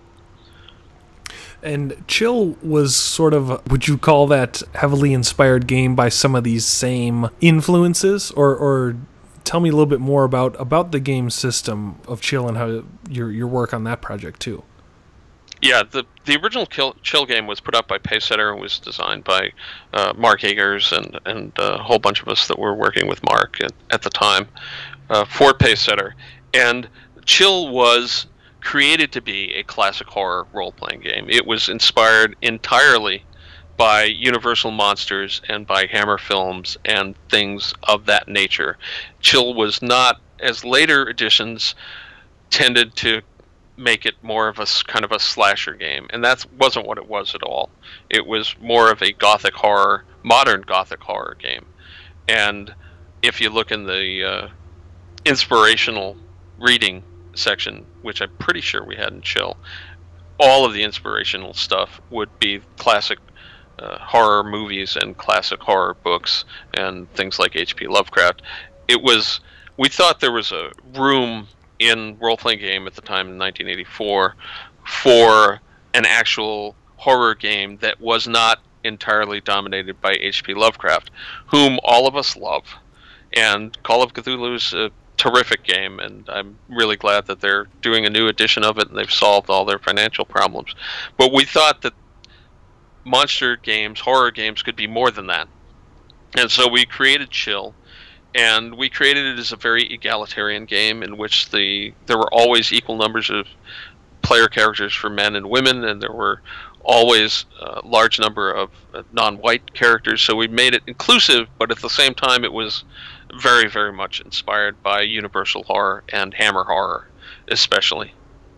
And Chill was sort of, would you call that heavily inspired game by some of these same influences? Or tell me a little bit more about the game system of Chill and how your work on that project too. Yeah, the original Chill game was put up by Pacesetter and was designed by Mark Eggers and a whole bunch of us that were working with Mark at the time for Pacesetter. And Chill was created to be a classic horror role-playing game. It was inspired entirely by Universal Monsters and by Hammer Films and things of that nature. Chill was not, as later editions tended to make it more of a kind of a slasher game, and that wasn't what it was at all. It was more of a gothic horror, modern gothic horror game. And if you look in the inspirational reading section, which I'm pretty sure we had in Chill, all of the inspirational stuff would be classic horror movies and classic horror books and things like H.P. Lovecraft. We thought there was a room in role-playing game at the time in 1984 for an actual horror game that was not entirely dominated by H.P. Lovecraft, whom all of us love. And Call of Cthulhu is a terrific game, and I'm really glad that they're doing a new edition of it and they've solved all their financial problems. But we thought that monster games, horror games, could be more than that. And so we created Chill, and we created it as a very egalitarian game in which there were always equal numbers of player characters for men and women, and there were always a large number of non-white characters. So we made it inclusive, but at the same time it was very, very much inspired by Universal Horror and Hammer Horror especially.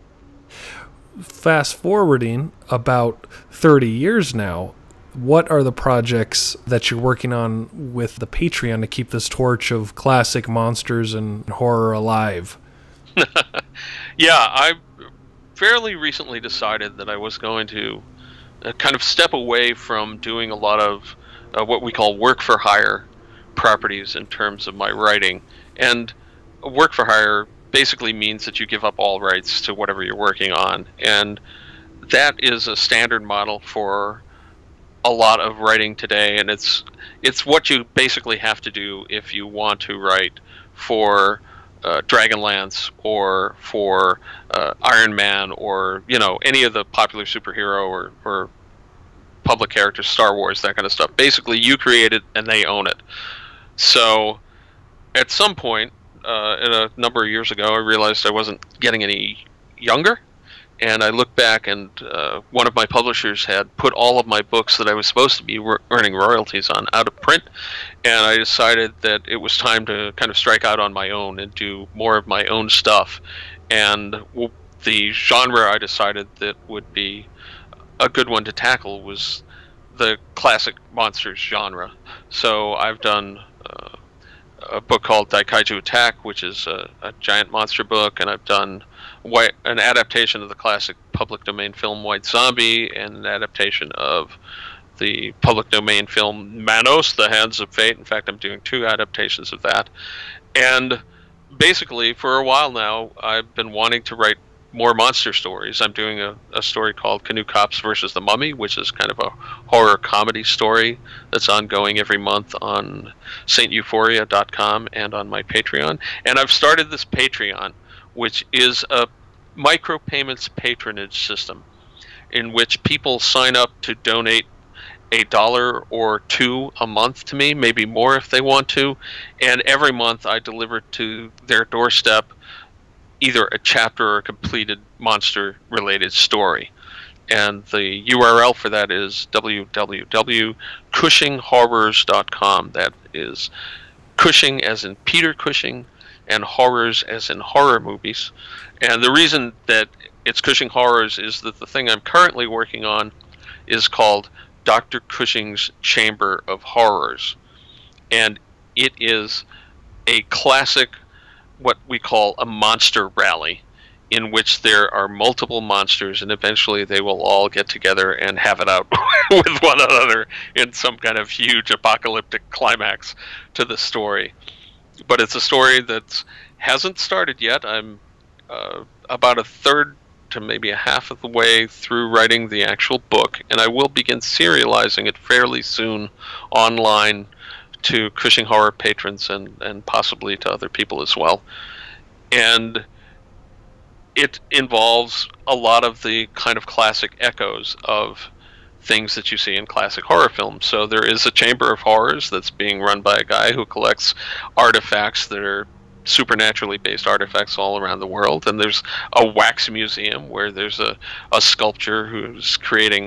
Fast forwarding about 30 years now, what are the projects that you're working on with the Patreon to keep this torch of classic monsters and horror alive? Yeah, I fairly recently decided that I was going to kind of step away from doing a lot of what we call work for hire properties in terms of my writing. And work for hire basically means that you give up all rights to whatever you're working on. And that is a standard model for a lot of writing today, and it's what you basically have to do if you want to write for Dragonlance or for Iron Man, or any of the popular superhero or public characters, Star Wars, that kind of stuff. Basically, you create it and they own it. So at some point, in a number of years ago, I realized I wasn't getting any younger. And I looked back, and one of my publishers had put all of my books that I was supposed to be earning royalties on out of print, and I decided that it was time to kind of strike out on my own and do more of my own stuff. And the genre I decided that would be a good one to tackle was the classic monsters genre. So I've done a book called Daikaiju Attack, which is a giant monster book, and I've done an adaptation of the classic public domain film White Zombie, and an adaptation of the public domain film Manos, The Hands of Fate. In fact, I'm doing 2 adaptations of that. And basically, for a while now, I've been wanting to write more monster stories. I'm doing a story called Canoe Cops versus the Mummy, which is kind of a horror comedy story that's ongoing every month on sainteuphoria.com and on my Patreon. And I've started this Patreon, which is a micropayments patronage system in which people sign up to donate $1 or $2 a month to me, maybe more if they want to, and every month I deliver to their doorstep either a chapter or a completed monster-related story. And the URL for that is www.cushinghorrors.com. That is Cushing as in Peter Cushing, and horrors as in horror movies. And the reason that it's Cushing Horrors is that the thing I'm currently working on is called Dr. Cushing's Chamber of Horrors. And it is a classic, what we call a monster rally, in which there are multiple monsters, and eventually they will all get together and have it out with one another in some kind of huge apocalyptic climax to the story. But it's a story that hasn't started yet. I'm about a third to maybe a half of the way through writing the actual book, and I will begin serializing it fairly soon online to Cushing Horror patrons and possibly to other people as well. And it involves a lot of the kind of classic echoes of things that you see in classic horror films. So there is a Chamber of Horrors that's being run by a guy who collects artifacts that are supernaturally based artifacts all around the world, and there's a wax museum where there's a sculptor who's creating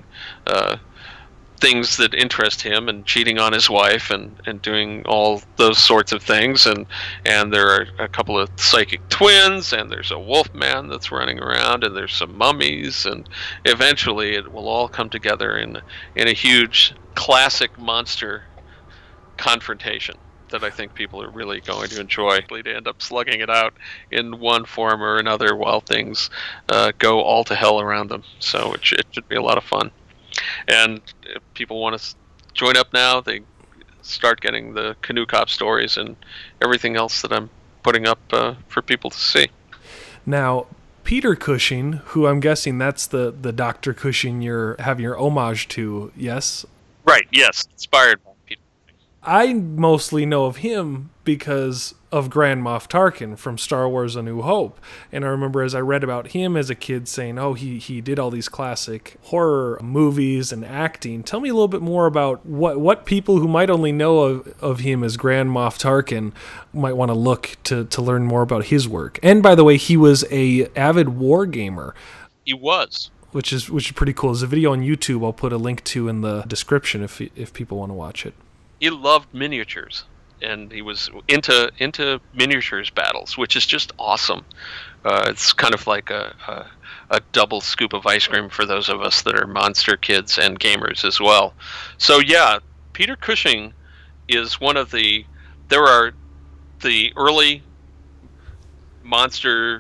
things that interest him, and cheating on his wife and doing all those sorts of things, and there are a couple of psychic twins, and there's a wolf man that's running around, and there's some mummies, and eventually it will all come together in a huge classic monster confrontation that I think people are really going to enjoy. To end up slugging it out in one form or another while things go all to hell around them. So it should be a lot of fun. And if people want to join up now, they start getting the Canoe Cop stories and everything else that I'm putting up for people to see. Now, Peter Cushing, who I'm guessing that's the Dr. Cushing you're having your homage to, yes? Right, yes, inspired by Peter. I mostly know of him because of Grand Moff Tarkin from Star Wars A New Hope. And I remember as I read about him as a kid saying, oh, he did all these classic horror movies and acting. Tell me a little bit more about what people who might only know of him as Grand Moff Tarkin might want to look to learn more about his work. And by the way, he was a avid war gamer. He was. Which is pretty cool. There's a video on YouTube I'll put a link to in the description if people want to watch it. He loved miniatures. And he was into miniatures battles, which is just awesome. It's kind of like a double scoop of ice cream for those of us that are monster kids and gamers as well. So yeah, Peter Cushing is one of the. There are the early monster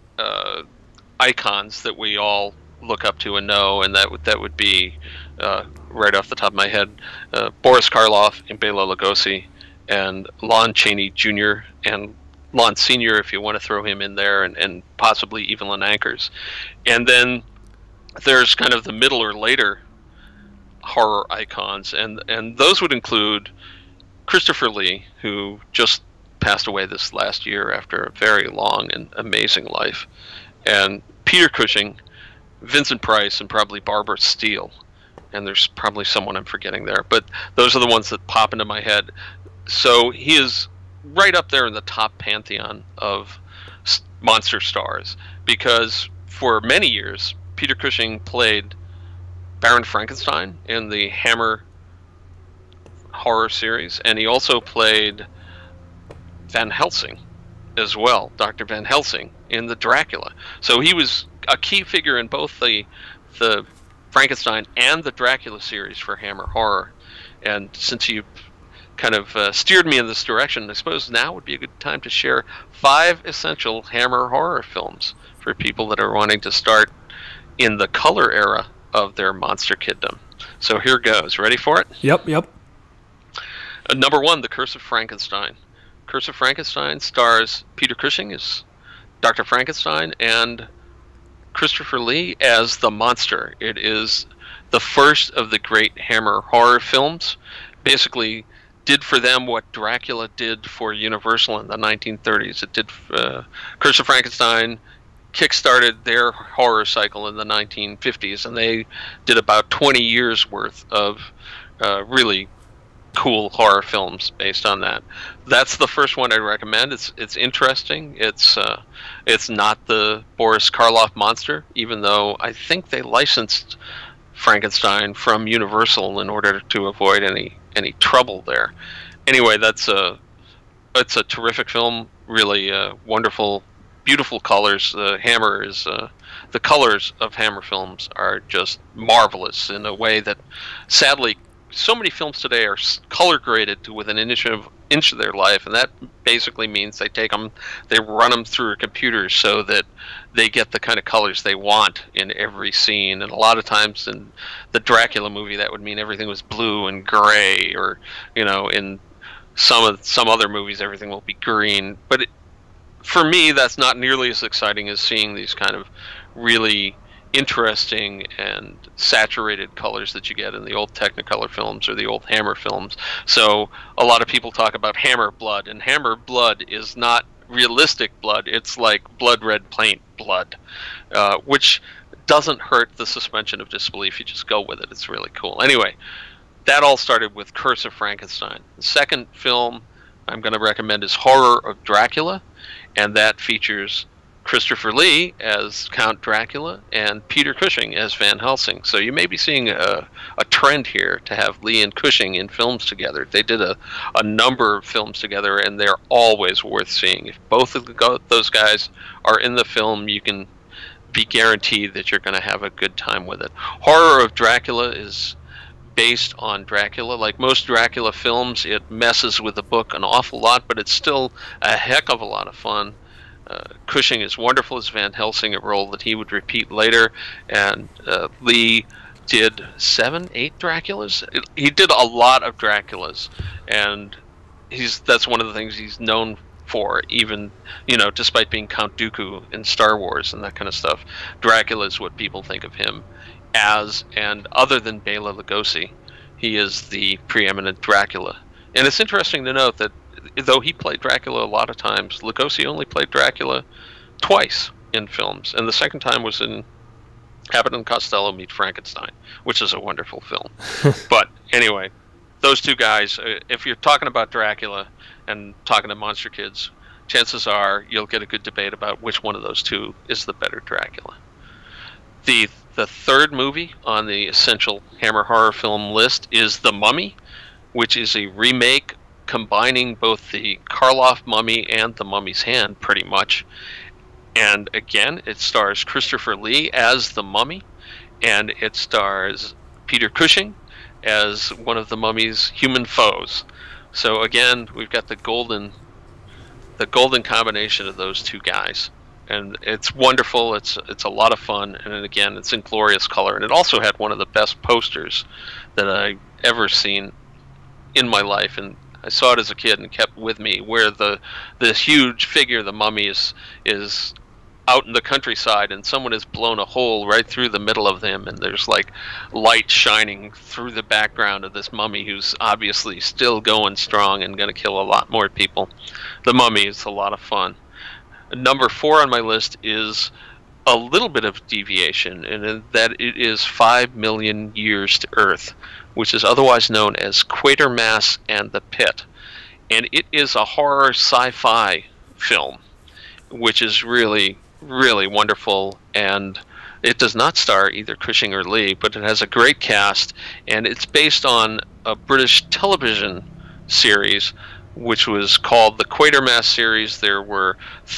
icons that we all look up to and know, and that would be right off the top of my head, Boris Karloff and Bela Lugosi. And Lon Chaney Jr. and Lon Sr., if you want to throw him in there, and possibly Evelyn Ankers. And then there's kind of the middle or later horror icons, and those would include Christopher Lee, who just passed away this last year after a very long and amazing life, and Peter Cushing, Vincent Price, and probably Barbara Steele. And there's probably someone I'm forgetting there, but those are the ones that pop into my head. So he is right up there in the top pantheon of monster stars, because for many years Peter Cushing played Baron Frankenstein in the Hammer horror series, and he also played Van Helsing as well, Dr. Van Helsing in the Dracula. So he was a key figure in both the Frankenstein and the Dracula series for Hammer Horror. And since you kind of steered me in this direction, I suppose now would be a good time to share 5 essential Hammer horror films for people that are wanting to start in the color era of their monster kiddom. So here goes. Ready for it? Yep. Number 1, The Curse of Frankenstein. Curse of Frankenstein stars Peter Cushing as Dr. Frankenstein and Christopher Lee as the monster. It is the first of the great Hammer horror films. Basically did for them what Dracula did for Universal in the 1930s. It did Curse of Frankenstein kickstarted their horror cycle in the 1950s, and they did about 20 years worth of really cool horror films based on that. That's the first one I'd recommend. It's interesting. It's not the Boris Karloff monster, even though I think they licensed Frankenstein from Universal in order to avoid any trouble there. Anyway, it's a terrific film. Really wonderful, beautiful colors. Hammer is the colors of Hammer films are just marvelous in a way that, sadly, so many films today are color graded to within an inch of their life, and that basically means they run them through a computer so that they get the kind of colors they want in every scene. And a lot of times in the Dracula movie, that would mean everything was blue and gray, or in some other movies everything will be green. But for me, that's not nearly as exciting as seeing these kind of really interesting and saturated colors that you get in the old Technicolor films or the old Hammer films. So a lot of people talk about Hammer blood, and Hammer blood is not realistic blood. It's like blood red paint blood, which doesn't hurt the suspension of disbelief. You just go with it. It's really cool. Anyway, that all started with Curse of Frankenstein. The second film I'm going to recommend is Horror of Dracula, and that features Christopher Lee as Count Dracula and Peter Cushing as Van Helsing. So you may be seeing a trend here to have Lee and Cushing in films together. They did a number of films together, and they're always worth seeing. If both of those guys are in the film, you can be guaranteed that you're going to have a good time with it. Horror of Dracula is based on Dracula. Like most Dracula films, it messes with the book an awful lot, but it's still a heck of a lot of fun. Cushing is wonderful as Van Helsing, a role that he would repeat later, and Lee did 7, 8 Draculas. He did a lot of Draculas, and that's one of the things he's known for, even despite being Count Dooku in Star Wars and that kind of stuff. Dracula is what people think of him as, and other than Bela Lugosi, he is the preeminent Dracula. And it's interesting to note that though he played Dracula a lot of times, Lugosi only played Dracula twice in films, and the second time was in Abbott and Costello Meet Frankenstein, which is a wonderful film. But anyway, those two guys, if you're talking about Dracula and talking to monster kids, chances are you'll get a good debate about which one of those two is the better Dracula. The third movie on the essential Hammer horror film list is The Mummy, which is a remake combining both the Karloff Mummy and The Mummy's Hand, pretty much. And again, it stars Christopher Lee as the Mummy, and it stars Peter Cushing as one of the Mummy's human foes. So again, we've got the golden combination of those two guys, and it's wonderful. It's a lot of fun, and again, it's in glorious color. And it also had one of the best posters that I've ever seen in my life, and I saw it as a kid and kept with me, where this huge figure, the Mummy, is out in the countryside, and someone has blown a hole right through the middle of them, and there's like light shining through the background of this mummy who's obviously still going strong and going to kill a lot more people. The Mummy is a lot of fun. Number 4 on my list is a little bit of deviation, in that it is 5 Million Years to Earth, which is otherwise known as Quatermass and the Pit. And it is a horror sci-fi film, which is really, really wonderful. And it does not star either Cushing or Lee, but it has a great cast, and it's based on a British television series which was called the Quatermass series. There were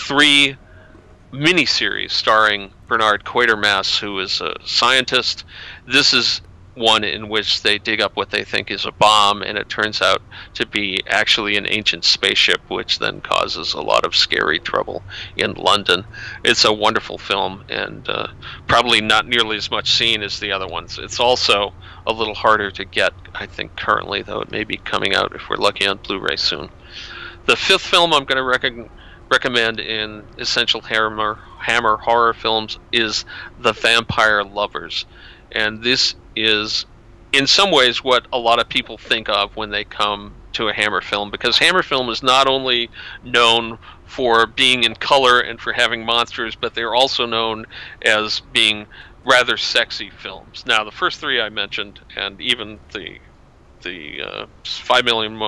3 miniseries starring Bernard Quatermass, who is a scientist. This is one in which they dig up what they think is a bomb, and it turns out to be actually an ancient spaceship, which then causes a lot of scary trouble in London. It's a wonderful film, and probably not nearly as much seen as the other ones. It's also a little harder to get, I think, currently, though it may be coming out if we're lucky on Blu-ray soon. The 5th film I'm going to recommend in Essential Hammer horror films is The Vampire Lovers. And this is, in some ways, what a lot of people think of when they come to a Hammer film, because Hammer film is not only known for being in color and for having monsters, but they're also known as being rather sexy films. Now, the first 3 I mentioned, and even the 5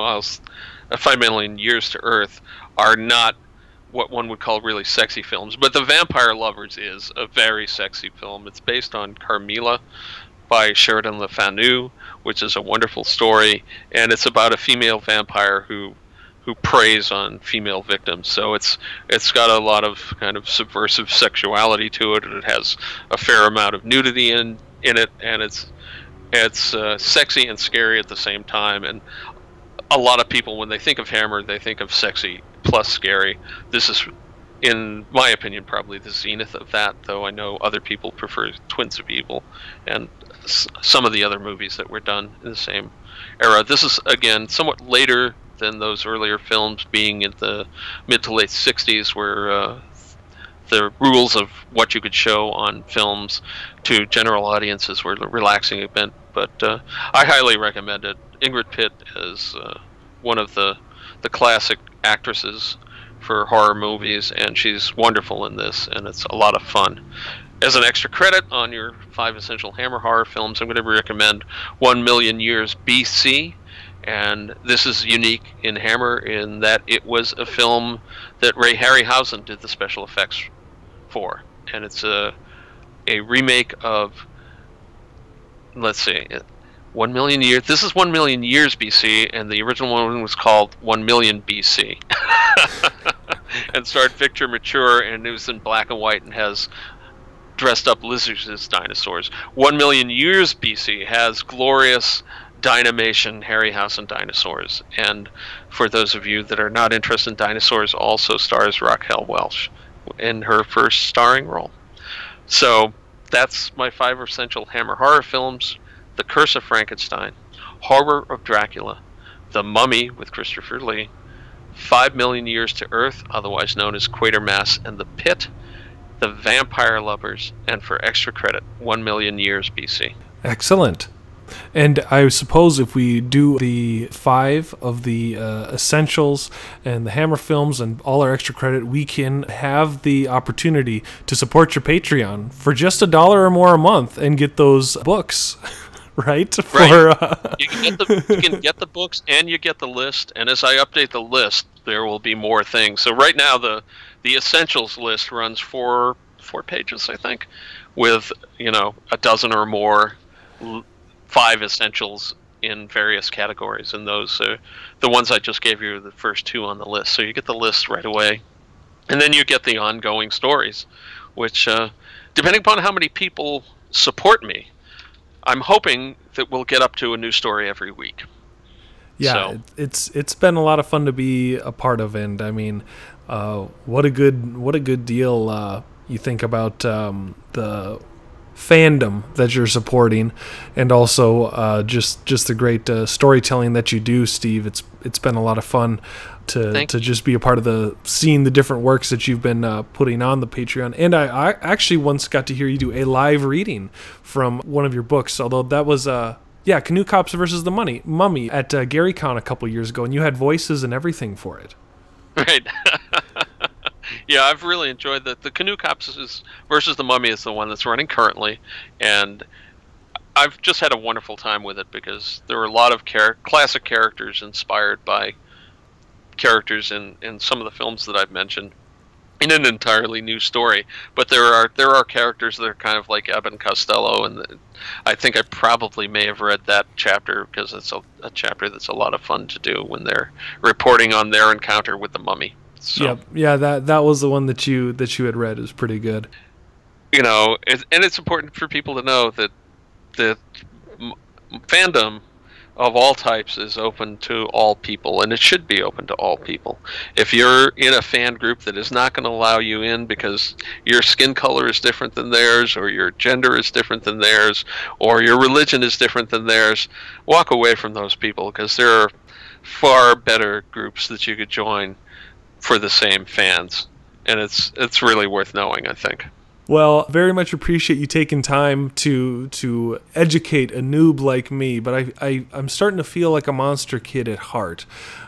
Million Years to Earth, are not what one would call really sexy films, but The Vampire Lovers is a very sexy film. It's based on Carmilla by Sheridan Le Fanu, which is a wonderful story, and it's about a female vampire who preys on female victims. So it's got a lot of kind of subversive sexuality to it, and it has a fair amount of nudity in it, and it's sexy and scary at the same time. And a lot of people, when they think of Hammer, they think of sexy plus scary. This is, in my opinion, probably the zenith of that, though I know other people prefer Twins of Evil and some of the other movies that were done in the same era. This is, again, somewhat later than those earlier films, being in the mid to late 60s, where the rules of what you could show on films to general audiences were relaxing a bit. But I highly recommend it. Ingrid Pitt is one of the classic actresses for horror movies, and she's wonderful in this, and it's a lot of fun. As an extra credit on your 5 Essential Hammer horror films, I'm going to recommend 1 Million Years BC, and this is unique in Hammer in that it was a film that Ray Harryhausen did the special effects for, and it's a remake of, let's see, 1 million years. This is 1 million years BC, and the original one was called 1 million BC. And starred Victor Mature, and it was in black and white and has dressed up lizards as dinosaurs. 1 million years BC has glorious Dynamation Harryhausen dinosaurs, and for those of you that are not interested in dinosaurs, also stars Raquel Welch in her first starring role. So that's my 5 Essential Hammer horror films: The Curse of Frankenstein, Horror of Dracula, The Mummy with Christopher Lee, 5 Million Years to Earth, otherwise known as Quatermass and the Pit, The Vampire Lovers, and for extra credit, 1 Million Years BC. Excellent. And I suppose if we do the 5 of the essentials and the Hammer films and all our extra credit, we can have the opportunity to support your Patreon for just $1 or more a month and get those books. Right? You can get the books and you get the list. And as I update the list, there will be more things. So right now, the essentials list runs four pages, I think, with a dozen or more 5 essentials in various categories. And those are the ones I just gave you, the first 2 on the list. So you get the list right away, and then you get the ongoing stories, which, depending upon how many people support me, I'm hoping that we'll get up to a new story every week. Yeah, so it's been a lot of fun to be a part of, and I mean, what a good deal you think about the fandom that you're supporting, and also just the great storytelling that you do, Steve. It's been a lot of fun to just be a part of seeing the different works that you've been putting on the Patreon. And I actually once got to hear you do a live reading from one of your books, although that was Canoe Cops versus the Mummy at GaryCon a couple years ago, and you had voices and everything for it. Right. Yeah, I've really enjoyed the Canoe Cops versus the Mummy is the one that's running currently, and I've just had a wonderful time with it because there were a lot of classic characters inspired by characters in some of the films that I've mentioned in an entirely new story. But there are characters that are kind of like Abbott and Costello, and I think I probably may have read that chapter because it's a chapter that's a lot of fun to do when they're reporting on their encounter with the mummy. So, yeah, that was the one that you had read. It was pretty good. And it's important for people to know that the fandom of all types is open to all people, and it should be open to all people. If you're in a fan group that is not going to allow you in because your skin color is different than theirs, or your gender is different than theirs, or your religion is different than theirs, walk away from those people, because there are far better groups that you could join for the same fans, and it's really worth knowing, I think. Well, very much appreciate you taking time to educate a noob like me, but I'm starting to feel like a monster kid at heart.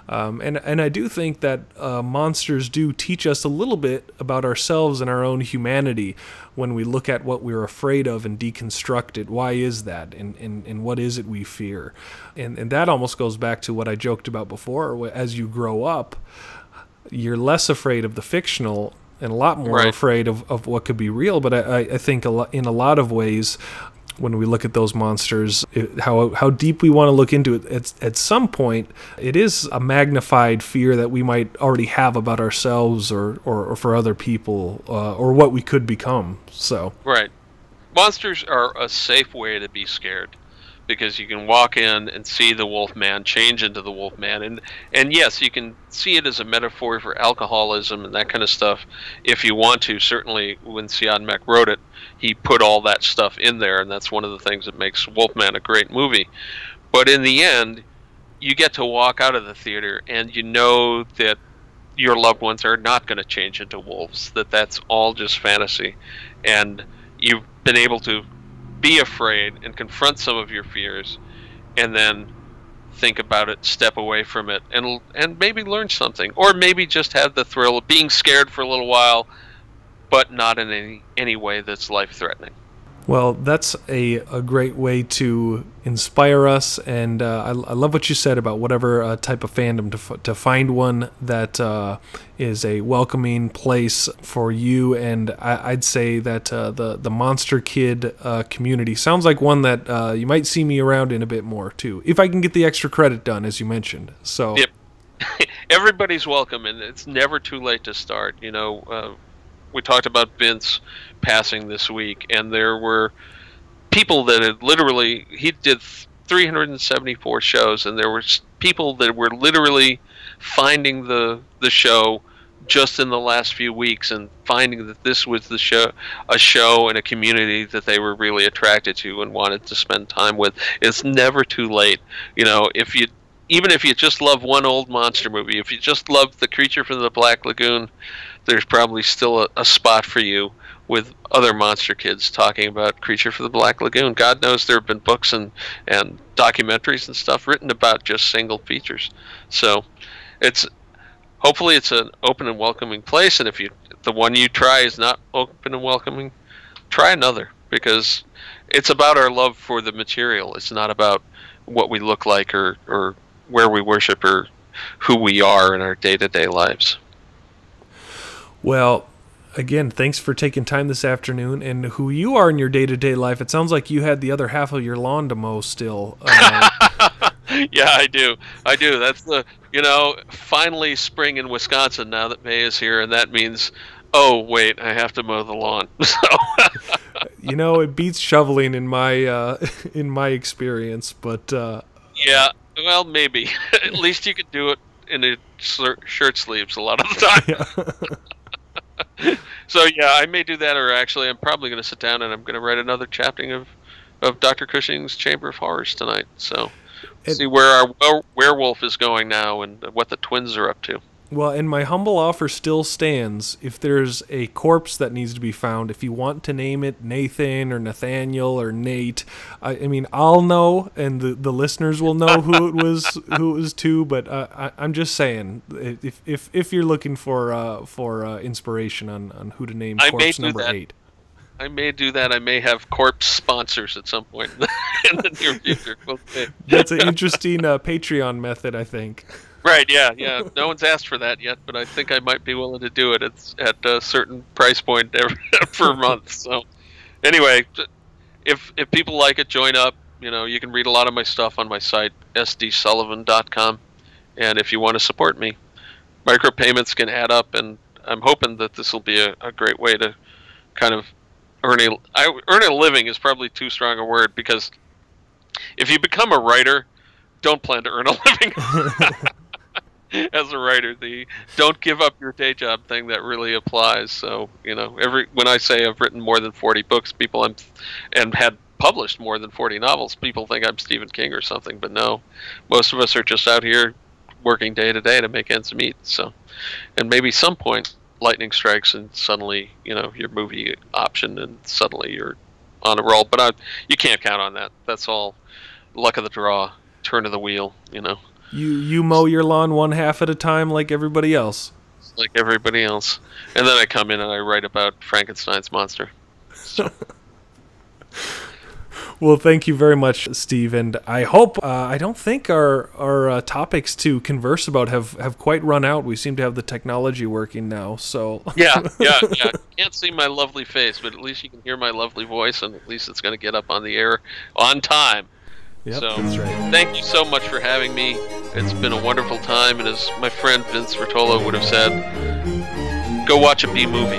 And I do think that monsters do teach us a little bit about ourselves and our own humanity when we look at what we're afraid of and deconstruct it. Why is that? And what is it we fear? And that almost goes back to what I joked about before. As you grow up, you're less afraid of the fictional and a lot more afraid of what could be real. But I think in a lot of ways, when we look at those monsters, how deep we want to look into it, at some point, it is a magnified fear that we might already have about ourselves or for other people, or what we could become. So right. Monsters are a safe way to be scared, because you can walk in and see the Wolfman change into the Wolfman, and yes, you can see it as a metaphor for alcoholism and that kind of stuff if you want to. Certainly when Siad Mek wrote it, he put all that stuff in there, and that's one of the things that makes Wolfman a great movie. But in the end, you get to walk out of the theater and you know that your loved ones are not going to change into wolves, that's all just fantasy, and you've been able to be afraid and confront some of your fears, and then think about it, step away from it, and maybe learn something, or maybe just have the thrill of being scared for a little while, but not in any way that's life-threatening. Well, that's a great way to inspire us, and I love what you said about whatever type of fandom, to find one that is a welcoming place for you. And I'd say that the Monster Kid community sounds like one that you might see me around in a bit more too, if I can get the extra credit done, as you mentioned. So yep. Everybody's welcome, and it's never too late to start. We talked about Vince passing this week, and there were people that had literally, he did 374 shows, and there were people that were literally finding the show just in the last few weeks and finding that this was a show and a community that they were really attracted to and wanted to spend time with. It's never too late. Even if you just love one old monster movie, if you just love The Creature from the Black Lagoon, there's probably still a spot for you with other monster kids talking about Creature from the Black Lagoon. God knows there have been books and documentaries and stuff written about just single features. So hopefully it's an open and welcoming place, and if the one you try is not open and welcoming, try another, because it's about our love for the material. It's not about what we look like or where we worship or who we are in our day-to-day lives. Well, again, thanks for taking time this afternoon, and who you are in your day-to-day life. It sounds like you had the other half of your lawn to mow still. Yeah, I do. That's finally spring in Wisconsin now that May is here, and that means, oh, wait, I have to mow the lawn. So, it beats shoveling in my experience, but yeah, well, maybe. At least you could do it in a shirt sleeves a lot of the time. Yeah. So yeah, I may do that, or actually I'm probably going to sit down and I'm going to write another chapter of Dr. Cushing's Chamber of Horrors tonight. So see where our werewolf is going now and what the twins are up to. Well, and my humble offer still stands. If there's a corpse that needs to be found, if you want to name it Nathan or Nathaniel or Nate, I mean, I'll know, and the listeners will know who it was to. But I'm just saying, if you're looking for inspiration on who to name corpse number 8. I may do that. I may have corpse sponsors at some point in the near future. We'll see. That's an interesting Patreon method, I think. Right, yeah. No one's asked for that yet, but I think I might be willing to do it. It's at a certain price point per month. So, anyway, if people like it, join up. You can read a lot of my stuff on my site, sdsullivan.com. And if you want to support me, micropayments can add up, and I'm hoping that this will be a great way to kind of earn a living is probably too strong a word, because if you become a writer, don't plan to earn a living. As a writer, the don't give up your day job thing, that really applies. So, when I say I've written more than 40 books, and had published more than 40 novels, people think I'm Stephen King or something, but no, most of us are just out here working day to day to make ends meet. So, and maybe some point lightning strikes and suddenly, your movie option and suddenly you're on a roll, but you can't count on that. That's all luck of the draw, turn of the wheel, You mow your lawn one half at a time like everybody else. Like everybody else. And then I come in and I write about Frankenstein's monster. So. Well, thank you very much, Steve. And I hope, I don't think our topics to converse about have quite run out. We seem to have the technology working now. So Yeah. You can't see my lovely face, but at least you can hear my lovely voice, and at least it's going to get up on the air on time. Yep, so, that's right. Thank you so much for having me. It's been a wonderful time, and as my friend Vince Rotolo would have said, go watch a B movie.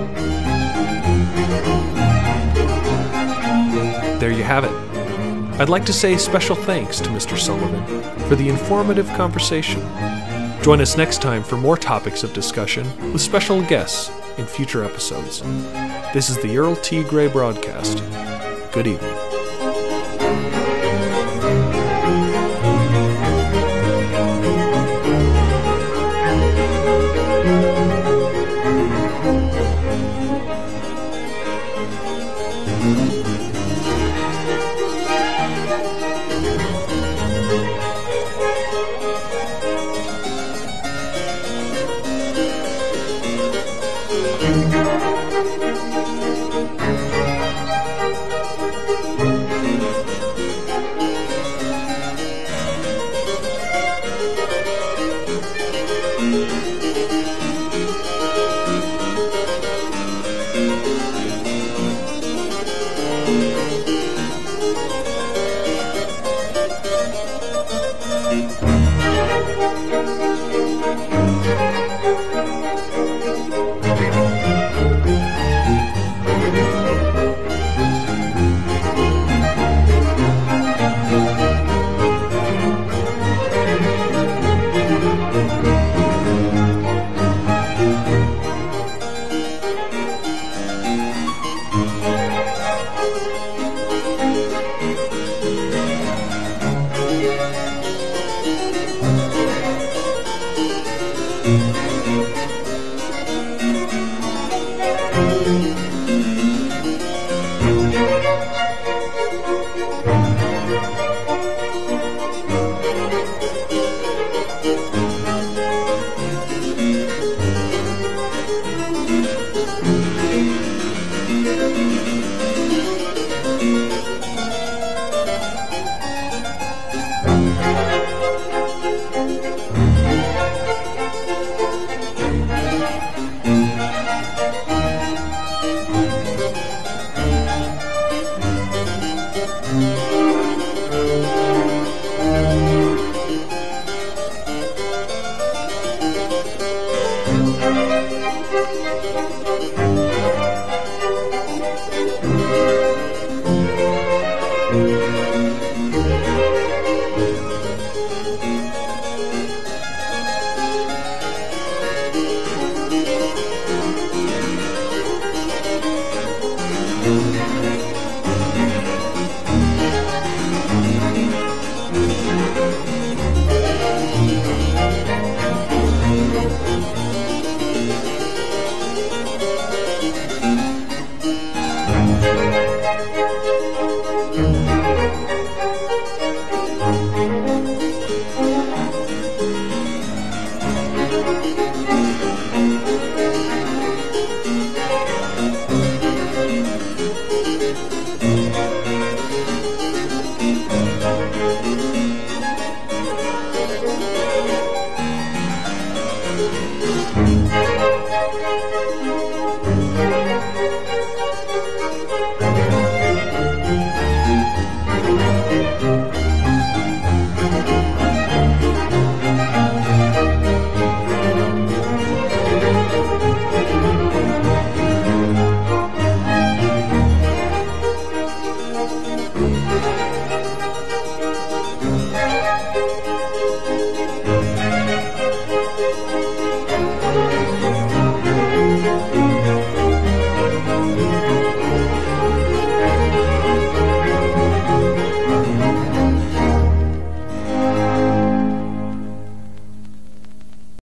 There you have it. I'd like to say special thanks to Mr. Sullivan for the informative conversation. Join us next time for more topics of discussion with special guests in future episodes. This is the Earl T. Gray broadcast. Good evening.